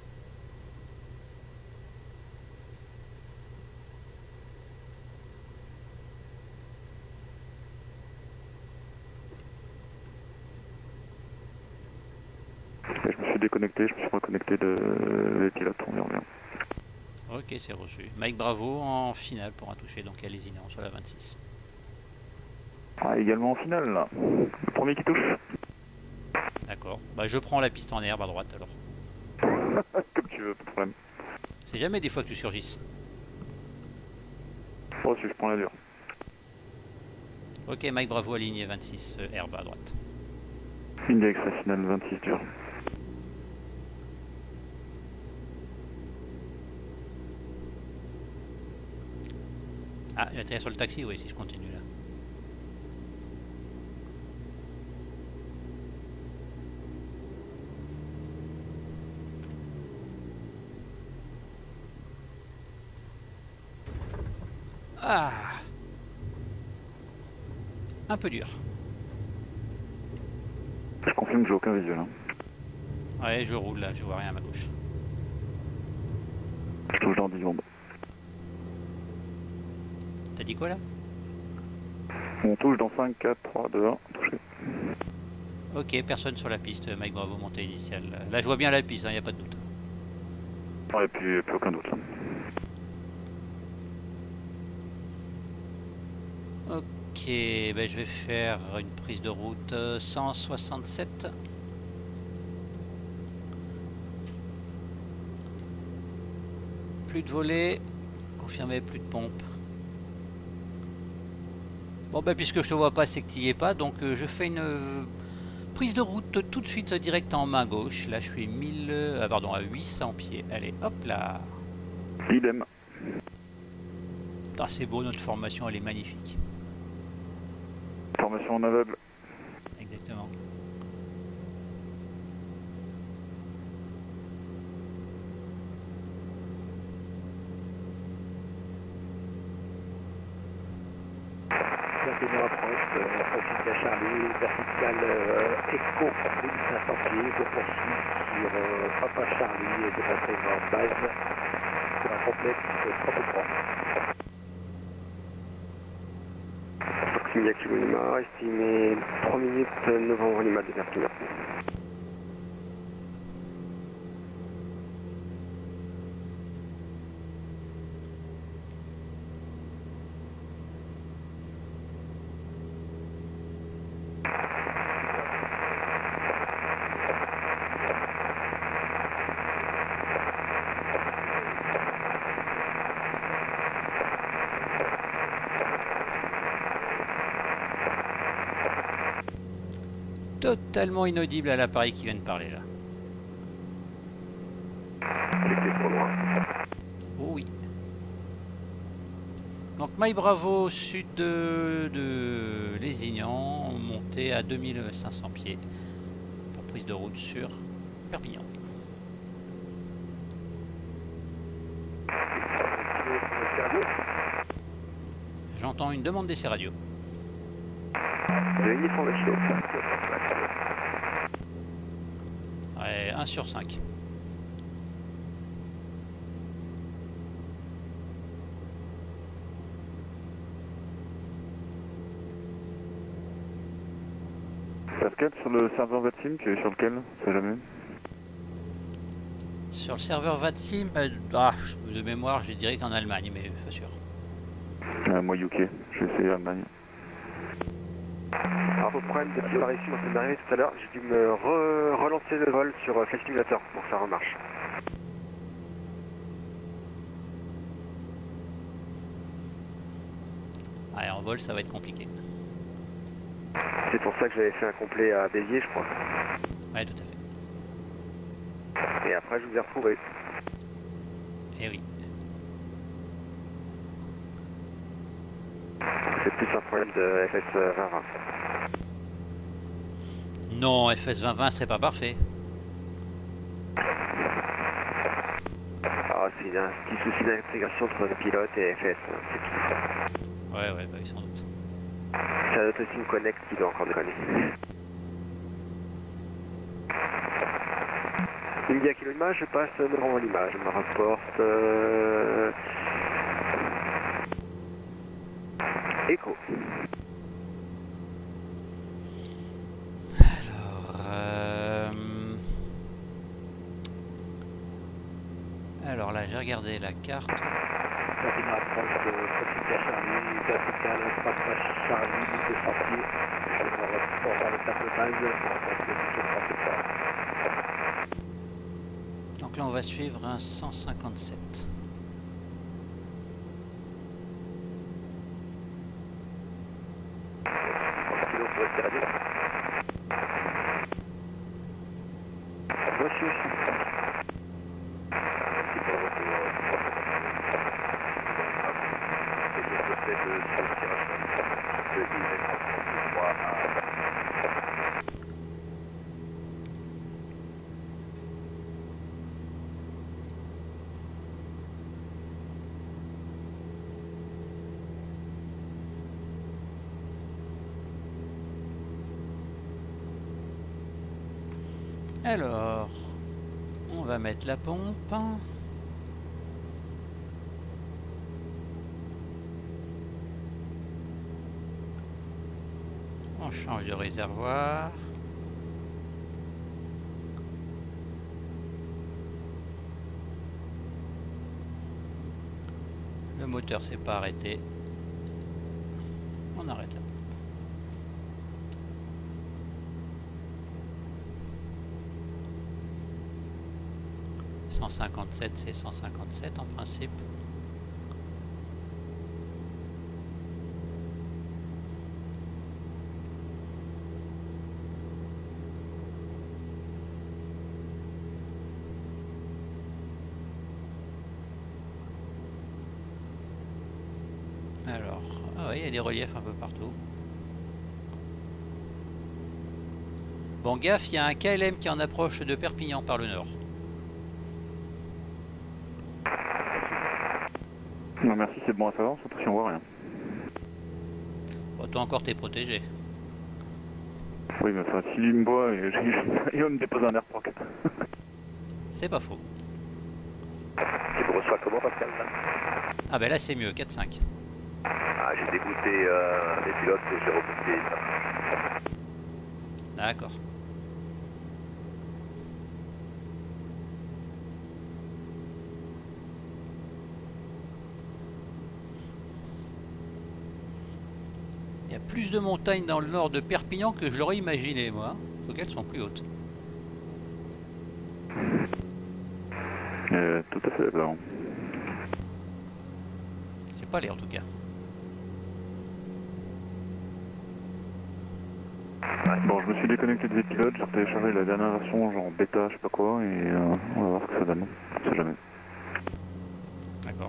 Je me suis déconnecté, je me suis reconnecté des pilotes, on verra bien. Ok, c'est reçu. Mike Bravo en finale pour un toucher, donc à Lézignan sur la 26. Ah, également en finale, là. Le premier qui touche. D'accord. Bah je prends la piste en herbe à droite alors. Comme tu veux, pas de problème. C'est jamais des fois que tu surgisses. Oh, si je prends la dure. Ok, Mike Bravo aligné 26, herbe à droite. India X-ray finale 26 dur. Ah, il va atterrir sur le taxi, oui, si je continue là. Ah, un peu dur. Je confirme que j'ai aucun visuel. Hein. Ouais, je roule là, je vois rien à ma gauche. Je touche dans 10 secondes. T'as dit quoi là? On touche dans 5, 4, 3, 2, 1, touché. Ok, personne sur la piste, Mike Bravo, montée initiale. Là je vois bien la piste, il n'y a pas de doute. Ouais, et puis plus aucun doute là. Ok, ben je vais faire une prise de route 167. Plus de volets, confirmé, plus de pompe. Bon ben puisque je te vois pas, c'est que tu n'y es pas, donc je fais une prise de route tout de suite direct en main gauche. Là je suis à 800 pieds. Allez, hop là. Idem. Ah, c'est beau, notre formation, elle est magnifique. Formation en aveugle. Exactement. Maintenant approche, proximité à Charlie, verticale Echo 1500 pieds, je poursuis sur Papa Charlie et dépassé en base sur un complexe 33. Proximité Kilo Lima, estimé 3 minutes novembre Lima de Perpignan. Totalement inaudible à l'appareil qui vient de parler là. C'était trop loin. Oh oui. Donc Maï Bravo, sud de Lézignan, monté à 2500 pieds pour prise de route sur Perpignan. J'entends une demande d'essai radio. Veuillez prendre le kilo. Ouais, 1 sur 5. Pascal, sur le serveur VATSIM, tu es sur lequel? C'est jamais. Sur le serveur VATSIM, de mémoire, je dirais qu'en Allemagne, mais pas sûr. Moi UK, j'ai essayé Allemagne. Alors, pour le problème de disparition dans cette arrivée tout à l'heure, j'ai dû me relancer le vol sur Flight Simulator pour que ça remarche. Ouais, en vol, ça va être compliqué. C'est pour ça que j'avais fait un complet à Béziers, je crois. Ouais, tout à fait. Et après, je vous ai retrouvé. Eh oui. C'est plus un problème de FS 2020. Non, FS 2020 serait pas parfait. Ah, c'est un petit souci d'intégration entre le pilote et FS, c'est tout. Ouais, ouais, bah oui, sans doute. C'est un autre Team Connect qui doit encore déconner. India Kilo Lima, je passe devant l'image, je me rapporte... Echo. Alors là, j'ai regardé la carte. Maintenant approche de proximité à Charlie, verticale Papa Charlie, 200 pieds. Je me rapporte dans le tableau base, Donc là, on va suivre un 157. Reçu. Alors, on va mettre la pompe. On change de réservoir. Le moteur s'est pas arrêté. On arrête la pompe. 157, c'est 157 en principe. Alors, ah oui, il y a des reliefs un peu partout. Bon, gaffe, il y a un KLM qui en approche de Perpignan par le nord. Non, merci, c'est bon à savoir, surtout si on voit rien. Bon, toi encore, t'es protégé. Oui, mais enfin, s'il me voit, il va me déposer un air proc. C'est pas faux. Tu me reçois comment, Pascal là? Ah ben là, c'est mieux, 4-5. Ah, j'ai débouté les pilotes et j'ai rebooté ça. D'accord. Il y a plus de montagnes dans le nord de Perpignan que je l'aurais imaginé, moi. Donc elles sont plus hautes. Tout à fait d'accord. C'est pas l'air en tout cas. Bon, je me suis déconnecté des pilotes, j'ai téléchargé la dernière version, genre bêta, je sais pas quoi, et on va voir ce que ça donne. On sait jamais. D'accord.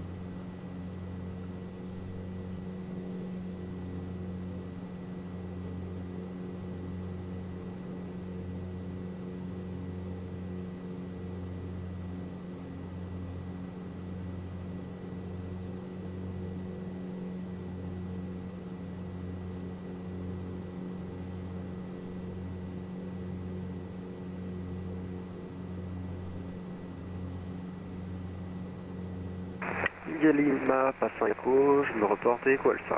India Lima, passant écho, je me reporte Echo Alpha.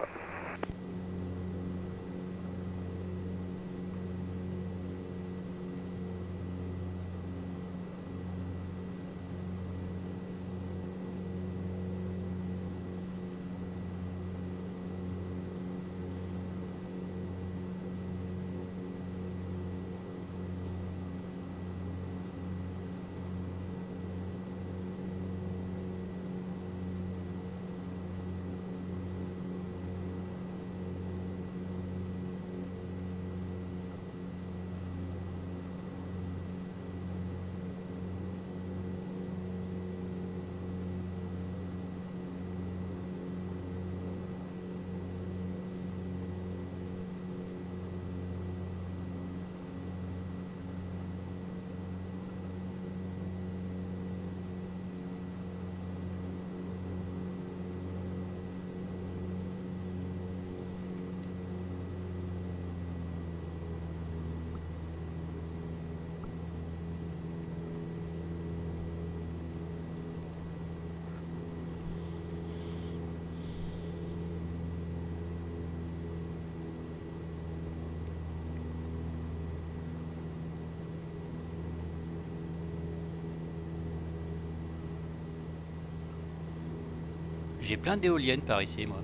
J'ai plein d'éoliennes par ici, moi.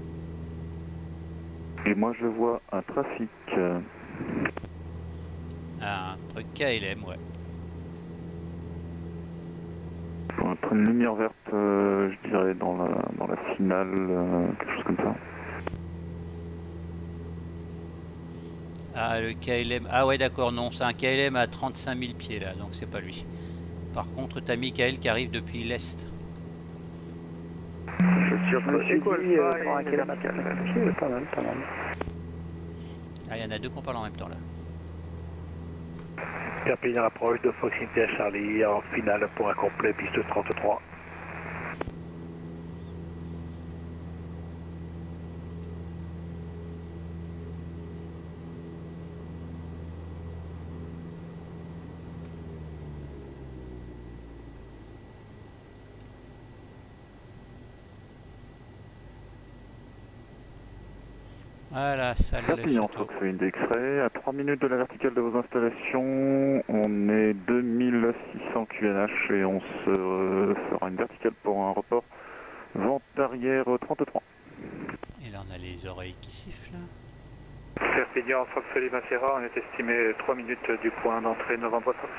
Et moi je vois un trafic. Ah, un truc KLM, ouais. Un train de lumière verte, je dirais, dans la finale, quelque chose comme ça. Ah, le KLM. Ah ouais, d'accord, non, c'est un KLM à 35 000 pieds, là, donc c'est pas lui. Par contre, t'as Michael qui arrive depuis l'est. Je suis entre Echo Alpha et Pas mal, pas mal. Ah, il y en a deux qu'on parle en même temps, là. Perpignan approche de Fox India Charlie en finale pour un complet piste 33. Voilà, salle Perpignan, château. Fox India X-Ray, à 3 minutes de la verticale de vos installations, on est 2600 QNH et on se fera une verticale pour un report vente arrière 33. Et là, on a les oreilles qui sifflent. Perpignan, Fox Lima Sierra, on est estimé 3 minutes du point d'entrée Novembre Fox.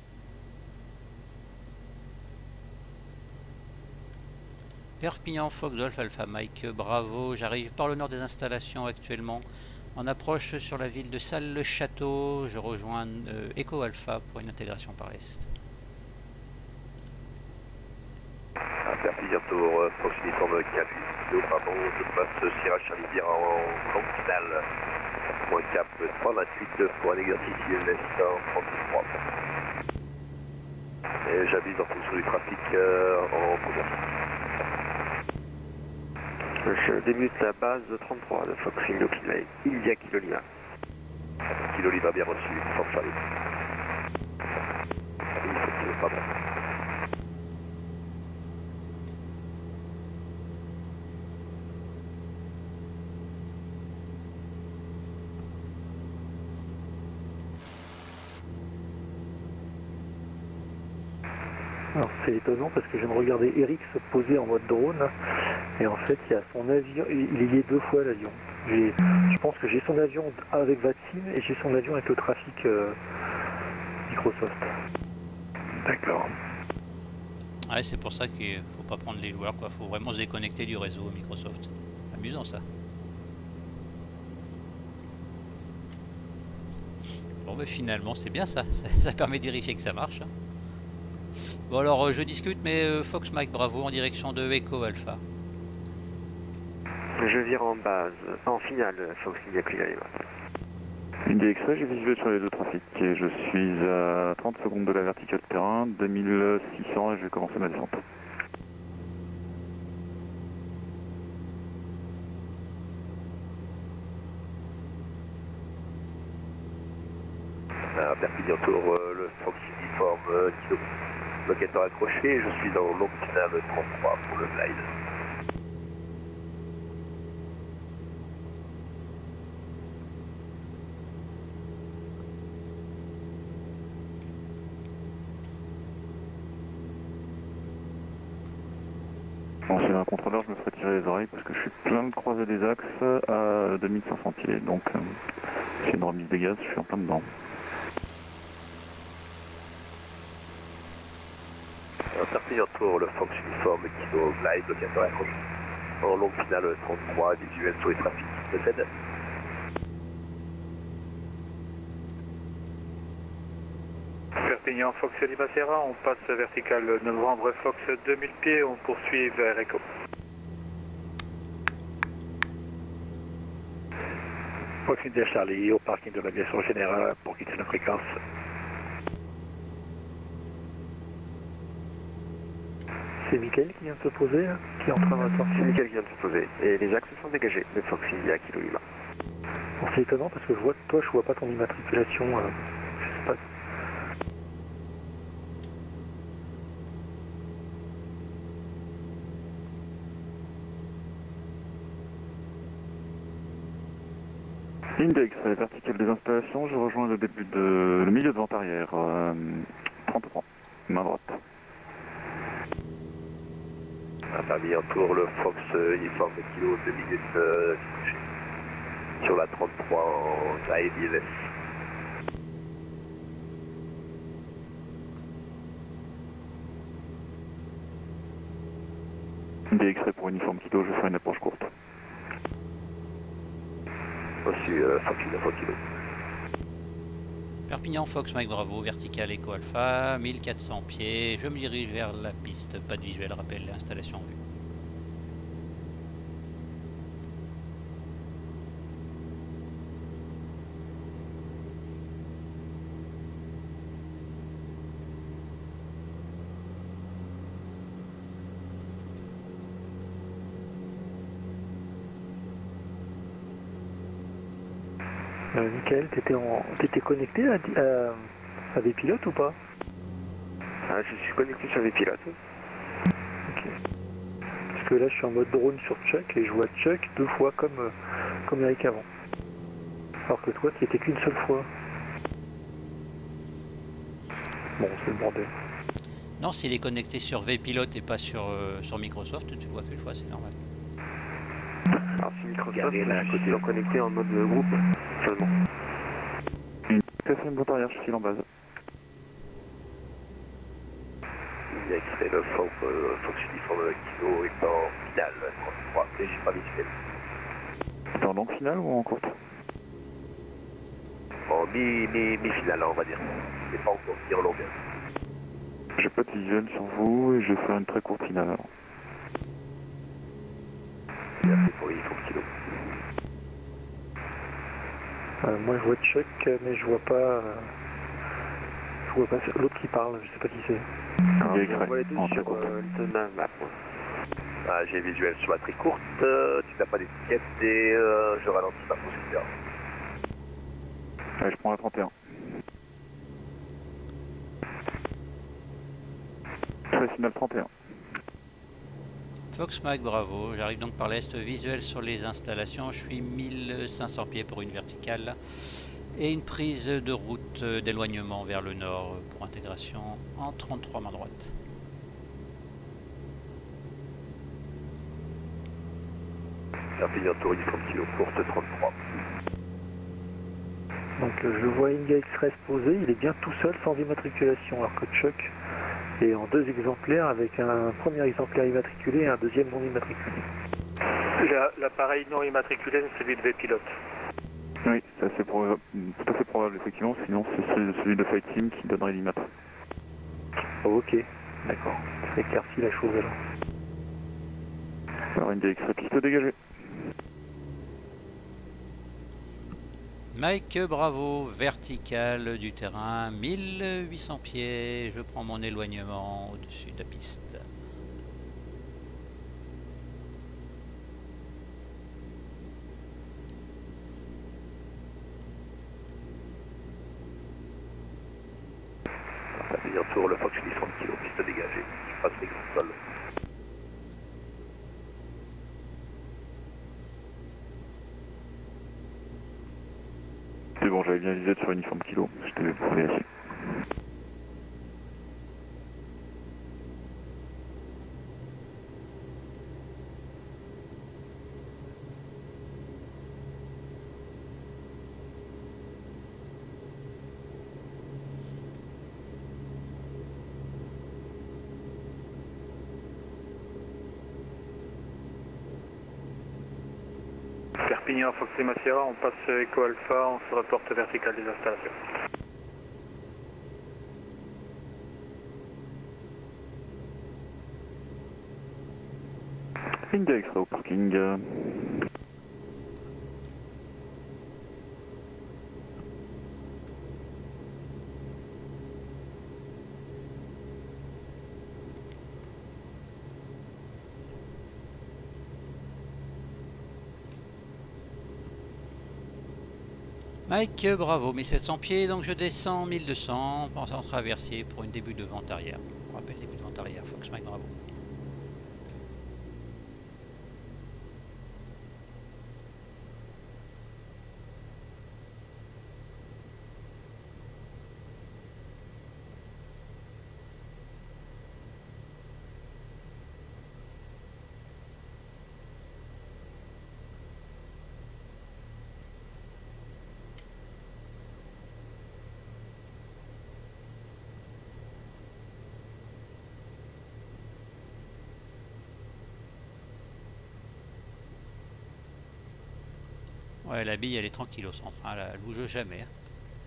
Perpignan, Fox Golf Alpha Mike, bravo, j'arrive par le nord des installations actuellement. On approche sur la ville de Salles-le-Château, je rejoins Echo Alpha pour une intégration par l'est. Perpignan Tour, Fox uniforme 4 kilo, pardon, je passe Sierra Charlie Bière en longue finale. Moins cap 328 pour un exercice ILS en 33. Et j'avise en fonction du trafic en conversion. Je débute la base 33 de Fox India Kilo Lima. Kilo Lima bien reçu, Fox Charlie. Pardon. Alors c'est étonnant parce que je viens de regarder Eric se poser en mode drone et en fait il y a son avion, il est lié deux fois l'avion. Je pense que j'ai son avion avec Vatsim et j'ai son avion avec le trafic Microsoft. D'accord. Ouais, c'est pour ça qu'il faut pas prendre les joueurs, quoi. Faut vraiment se déconnecter du réseau Microsoft. Amusant ça. Bon, mais finalement c'est bien ça. Ça permet de vérifier que ça marche. Hein. Bon alors je discute, mais Fox Mike Bravo en direction de Echo Alpha. Je vire en base, en finale, Fox India Kilo Lima. India X-Ray, j'ai visuel sur les deux trafics et je suis à 30 secondes de la verticale terrain, 2600 et je vais commencer ma descente. À Perpignan Tour, le Fox uniforme kilo. Locateur accroché, je suis dans longue finale 33 pour le glide. Bon, si j'ai un contrôleur, je me ferai tirer les oreilles parce que je suis plein de croisés des axes à 2500 pieds. Donc, c'est une remise des gaz, je suis en plein dedans. Perpignan Tour, le Fox uniforme kilo glide, locateur accroché. En longue finale 33, visuel sur les trafics. Peut-être. Perpignan Fox Lima Sierra, on passe vertical novembre Fox 2000 pieds, on poursuit vers Echo. Fox India Charlie au parking de l'aviation générale pour quitter la fréquence. C'est Mickaël qui vient de se poser, là, qui est en train de sortir. C'est Mickaël qui vient de se poser. Et les axes sont dégagés de Fox India Kilo Lima. Bon, c'est étonnant parce que je vois pas ton immatriculation. Je sais pas. Index, verticale des installations, je rejoins le début de le milieu de vente arrière, 33, main droite. À Perpignan Tour, le Fox uniforme kilo 2 minutes sur la 33 en AILS. Index pour uniforme kilo, je ferai une approche courte. Reçu Fox uniforme kilo. Perpignan Fox Mike Bravo, vertical Echo Alpha, 1400 pieds. Je me dirige vers la piste, pas de visuel, rappel, l'installation en vue. Mickaël, t'étais connecté à Vpilote ou pas? Ah, je suis connecté sur Vpilote. Ok. Parce que là, je suis en mode drone sur Chuck et je vois Chuck deux fois comme Eric avant. Alors que toi, tu étais qu'une seule fois. Bon, c'est le bordel. Non, s'il est connecté sur Vpilote et pas sur Microsoft, tu le vois qu'une fois, c'est normal. Alors si Microsoft, ils sont connectés en mode groupe seulement. Une quatrième boîte arrière, je file en base. Il y a extrait le Fox uniforme kilo est en finale 33, et j'ai pas visuel. T'es en longue finale ou en courte? En mi-finale, on va dire. C'est pas encore mis en longue. J'ai pas de visuel sur vous et je vais faire une très courte finale alors. pour uniforme kilo. Moi je vois Chuck, mais je vois pas l'autre qui parle, je sais pas qui c'est. Alors, je vois les deux sur le map. Ah, j'ai visuel sur la très courte, tu n'as pas d'étiquette et je ralentis ma procédure. Ouais, je prends la 31. Signal 31. Fox Mike, bravo. J'arrive donc par l'est. Visuel sur les installations. Je suis 1500 pieds pour une verticale. Et une prise de route d'éloignement vers le nord pour intégration en 33 main droite. Perpignan Tour uniforme kilo courte 33. Donc je vois India Express posé, il est bien tout seul sans immatriculation, alors que Chuck est en 2 exemplaires avec un premier exemplaire immatriculé et un deuxième non immatriculé. L'appareil non immatriculé, c'est celui de V-Pilote. Oui, c'est tout à fait probable, effectivement, sinon c'est celui de Fight Team qui donnerait l'immat. Oh, ok, d'accord, ça éclaircit la chose alors. Alors India Express, piste dégagée. Mike, bravo, vertical du terrain, 1800 pieds, je prends mon éloignement au-dessus de la piste. Perpignan Tour, le Fox uniforme kilo, piste dégagée, je passe les grands sols. C'est bon, j'avais bien visé sur uniforme kilo, je t'avais pour vérifier. Perpignan, Fox Lima Sierra, on passe Echo Alpha, on se reporte vertical des installations. India Extra au parking. Mike, bravo, 1700 pieds, donc je descends 1200, pensant traversier pour une début de vente arrière. On rappelle début de vente arrière, Fox Mike, bravo. Ouais, la bille elle est tranquille au centre, hein, elle bouge jamais. Hein.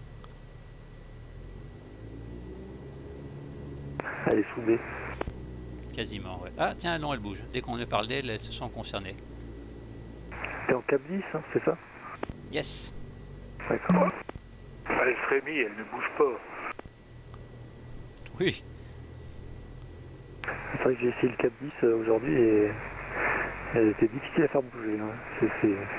Elle est soudée. Quasiment, ouais. Ah tiens, non, elle bouge. Dès qu'on ne parle d'elle, elles se sont concernées. T'es en cap 10, hein, c'est ça? Yes. D'accord. Elle frémit, elle ne bouge pas. Oui. C'est vrai que j'ai essayé le cap 10 aujourd'hui et elle était difficile à faire bouger. Hein.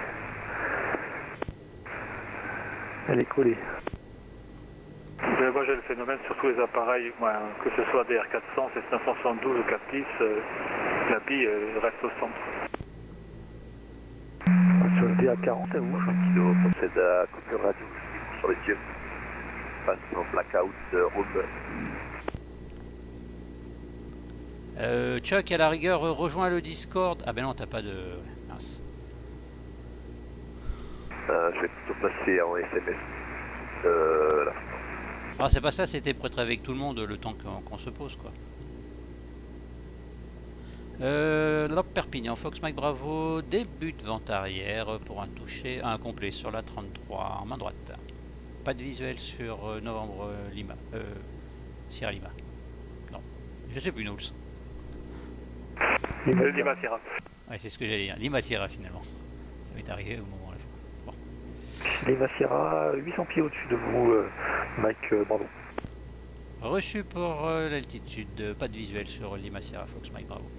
Elle est collée. Mais moi j'ai le phénomène sur tous les appareils, que ce soit DR400, C572 ou Cap 10, la bille reste au centre. Sur le DA40, elle bouge. Kilo procède à coupure radio sur les yeux. Passe en blackout room. Chuck, à la rigueur, rejoins le Discord. Ah ben non, t'as pas de... Mince. Je vais plutôt passer en SMS. Là. Ah, c'est pas ça, c'était pour être avec tout le monde le temps qu'on se pose, quoi. Perpignan, Fox Mike, bravo. Début de vente arrière pour un toucher, un complet sur la 33 en main droite. Pas de visuel sur Novembre Lima. Sierra Lima. Non, je sais plus, Knowles. Lima Sierra. Ouais, c'est ce que j'allais dire. Lima Sierra finalement. Ça m'est arrivé au moment là. Bon. Lima Sierra, 800 pieds au-dessus de vous, Mike Bravo. Reçu pour l'altitude, pas de visuel sur Lima Sierra Fox Mike Bravo.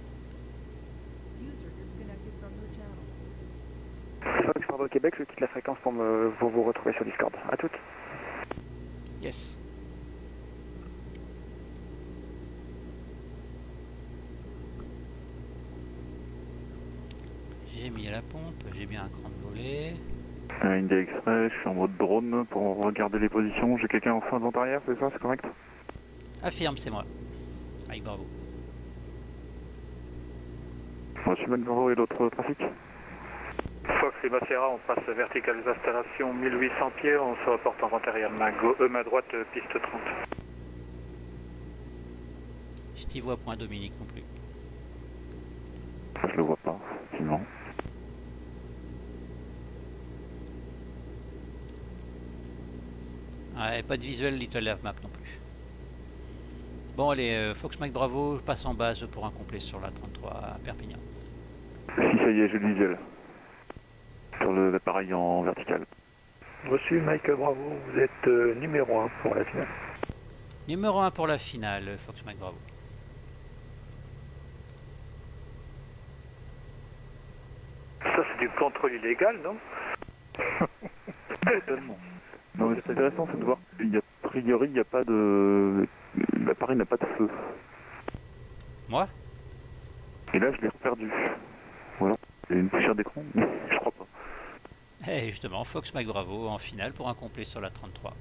Fox Bravo Québec, je quitte la fréquence pour vous retrouver sur Discord. À toutes. Yes. J'ai mis à la pompe, j'ai bien un cran de volée. India Express, je suis en mode drone pour regarder les positions. J'ai quelqu'un en fin de vente arrière, c'est ça, c'est correct? Affirme, c'est moi. Mike Bravo. Reçu Mike Bravo et l'autre trafic? Fox et Sierra, on passe verticale des installations 1800 pieds, on se reporte en vente arrière main droite, piste 30. Je t'y vois point Dominique non plus. Je le vois pas, sinon. Ouais, pas de visuel Little Lave Map non plus. Bon allez, Fox Mike Bravo passe en base pour un complet sur la 33 à Perpignan. Si ça y est, j'ai le visuel. Sur l'appareil en vertical. Reçu Mike Bravo, vous êtes numéro 1 pour la finale. Numéro 1 pour la finale, Fox Mike Bravo. Ça c'est du contrôle illégal, non? Totalement. Non mais c'est intéressant, c'est de voir qu'il y a, a priori, il n'y a pas de... L'appareil n'a pas de feu. Moi? Et là, je l'ai reperdu. Voilà. Il y a une poussière d'écran, mais je crois pas. Et justement, Fox Mike Bravo en finale pour un complet sur la 33.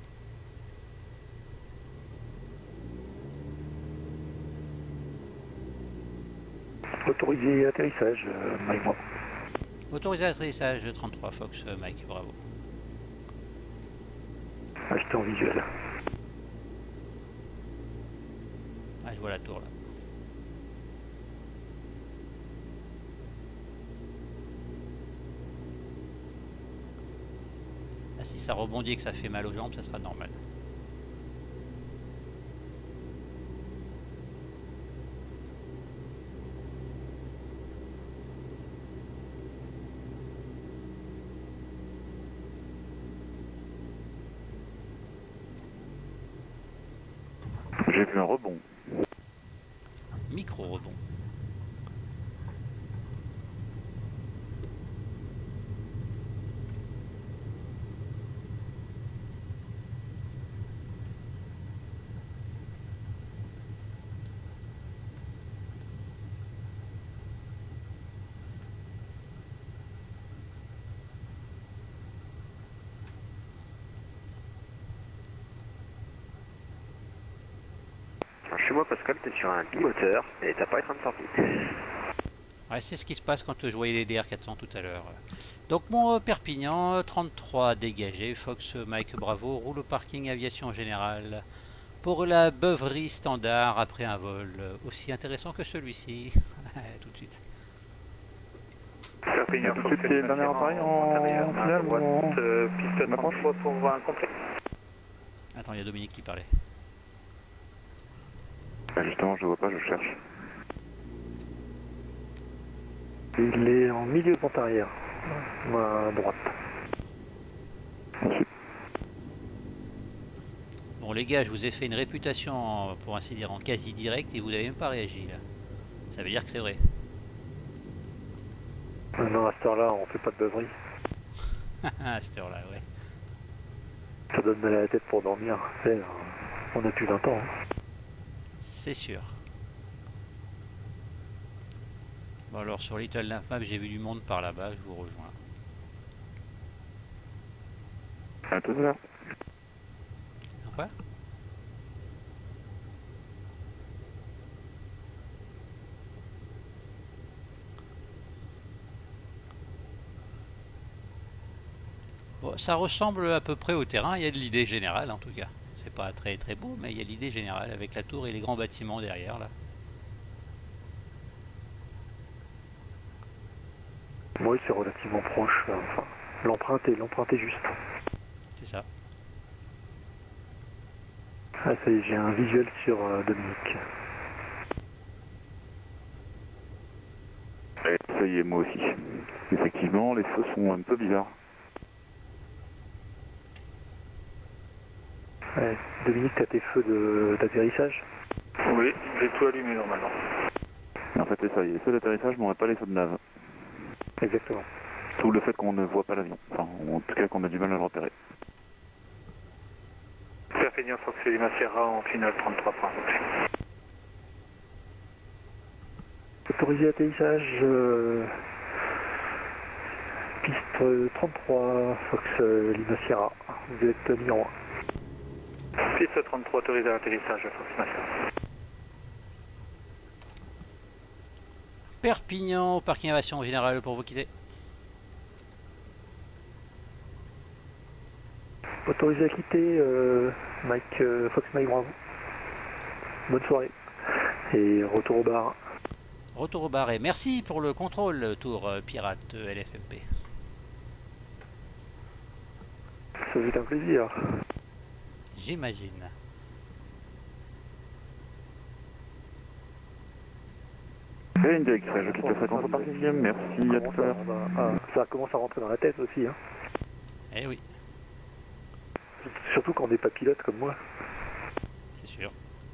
Autorisé atterrissage, Mike Bravo. Autorisé atterrissage 33 Fox Mike Bravo. Acheté en visuel. Ah, je vois la tour là. Ah, si ça rebondit et que ça fait mal aux jambes, ça sera normal. J'ai vu un rebond. Micro-rebond. Chez moi, Pascal, t'es sur un bimoteur et t'as pas être en sortie. Ouais, c'est ce qui se passe quand je voyais les DR400 tout à l'heure. Donc mon Perpignan, 33 dégagé, Fox Mike Bravo, roule au parking aviation générale pour la beuverie standard après un vol aussi intéressant que celui-ci. Tout de suite. Perpignan, Tout de suite, les derniers appareils en finale ou en... piste 33 pour un complet. Attends, il y a Dominique qui parlait. Ah, justement, je le vois pas, je cherche. Il est en milieu de pente arrière, à droite. Ensuite. Bon les gars, je vous ai fait une réputation, pour ainsi dire, en quasi direct et vous n'avez même pas réagi là. Ça veut dire que c'est vrai. Non, à cette heure-là, on fait pas de beuverie. À cette heure-là, ouais. Ça donne mal à la tête pour dormir. On a plus d'un temps. Hein. C'est sûr. Bon alors sur Little Lave Map, j'ai vu du monde par là-bas, je vous rejoins. À tout à l'heure. Quoi? Bon, ça ressemble à peu près au terrain, il y a de l'idée générale en tout cas. C'est pas très très beau, mais il y a l'idée générale avec la tour et les grands bâtiments derrière là. Oui, c'est relativement proche. Enfin, l'empreinte est juste. C'est ça. Ah, ça y est, j'ai un visuel sur Dominique. Ça y est, moi aussi. Effectivement, les feux sont un peu bizarres. Ouais, Dominique, t'as tes feux d'atterrissage? Oui, j'ai tout allumé normalement. Mais en fait, c'est ça, il y a les feux d'atterrissage, mais on n'a pas les feux de nav. Exactement. Tout le fait qu'on ne voit pas l'avion. Enfin, en tout cas, qu'on a du mal à le repérer. Perpignan Fox Lima Sierra en finale 33 points. Autorisé atterrissage, piste 33, Fox Lima Sierra. Vous êtes numéro 1. Piste 33, autorisé à l'atterrissage, Fox Lima Sierra. Perpignan, au parking aviation générale pour vous quitter. Autorisé à quitter, Mike, Fox Mike Bravo. Bonne soirée. Et retour au bar. Retour au bar et merci pour le contrôle tour pirate LFMP. Ça fait un plaisir. J'imagine. Et une DX, je quitte la fréquence au parc 6e, merci, à tout à l'heure. Ça commence à rentrer dans la tête aussi. Hein. Eh oui, Surtout quand on n'est pas pilote comme moi. c'est sûr.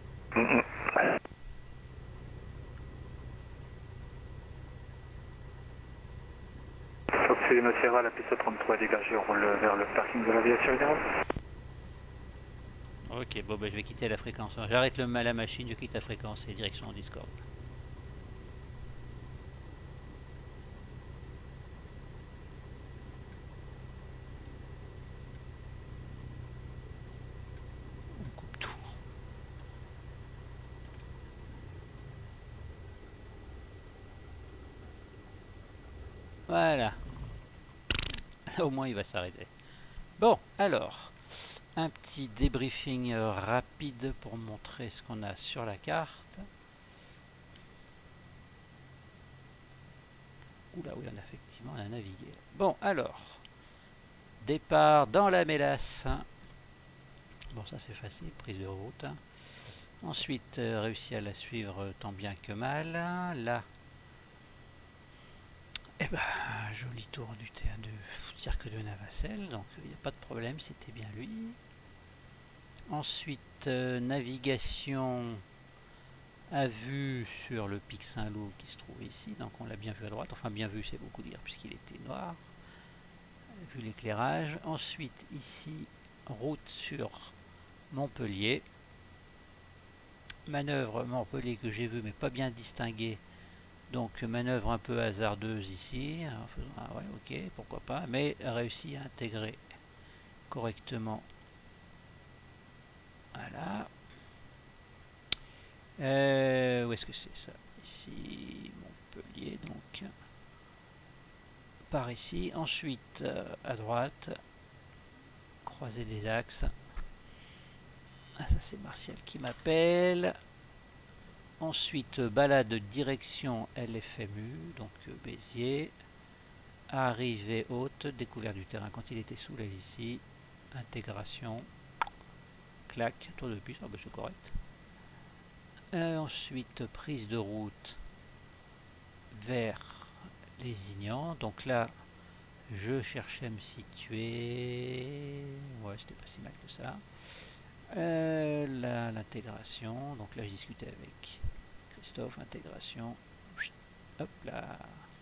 Fox Lima Sierra, la piste 33 dégagée, on roule vers le parking de l'aviation générale. Ok, bon bah, je vais quitter la fréquence. J'arrête la machine, je quitte la fréquence et direction Discord. On coupe tout. Voilà. Au moins il va s'arrêter. Bon, alors, un petit débriefing rapide pour montrer ce qu'on a sur la carte. Oula, oui, on a effectivement on a navigué. Bon, alors, départ dans la mélasse. Bon, ça c'est facile, prise de route. Ensuite, réussi à la suivre tant bien que mal. Là, eh ben, joli tour du théâtre de cirque de Navacelle, donc il n'y a pas de problème, c'était bien lui. Ensuite, navigation à vue sur le pic Saint-Loup qui se trouve ici, donc on l'a bien vu à droite, enfin bien vu c'est beaucoup dire puisqu'il était noir, vu l'éclairage. Ensuite ici, route sur Montpellier, manœuvre Montpellier que j'ai vu mais pas bien distingué, donc manœuvre un peu hasardeuse ici, en faisant, ah ouais ok pourquoi pas, mais réussi à intégrer correctement. Voilà. Où est-ce que c'est ça? Ici, Montpellier, donc. Par ici. Ensuite, à droite, croisée des axes. Ah, ça c'est Martial qui m'appelle. Ensuite, balade direction LFMU, donc Béziers. Arrivée haute, découverte du terrain quand il était sous l'aile ici. Intégration. Clac, tour de piste, ah bah c'est correct. Ensuite, prise de route vers Lézignan. Donc là, je cherchais à me situer. Ouais, c'était pas si mal que ça. Là, l'intégration. Donc là, je discutais avec Christophe. Intégration. Hop là.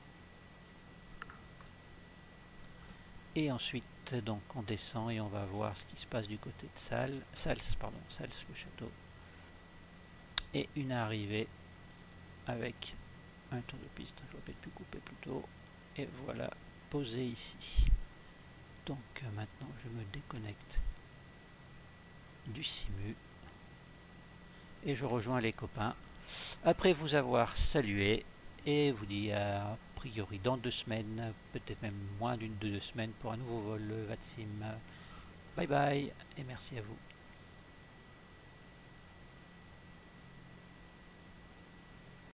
Et ensuite, donc, on descend et on va voir ce qui se passe du côté de Sals, le château. Et une arrivée avec un tour de piste, je vais peut-être plus couper plus tôt, et voilà, posé ici. Donc maintenant je me déconnecte du simu et je rejoins les copains après vous avoir salué et vous dis a priori dans 2 semaines, peut-être même moins d'une de 2 semaines pour un nouveau vol VATSIM. Bye bye et merci à vous.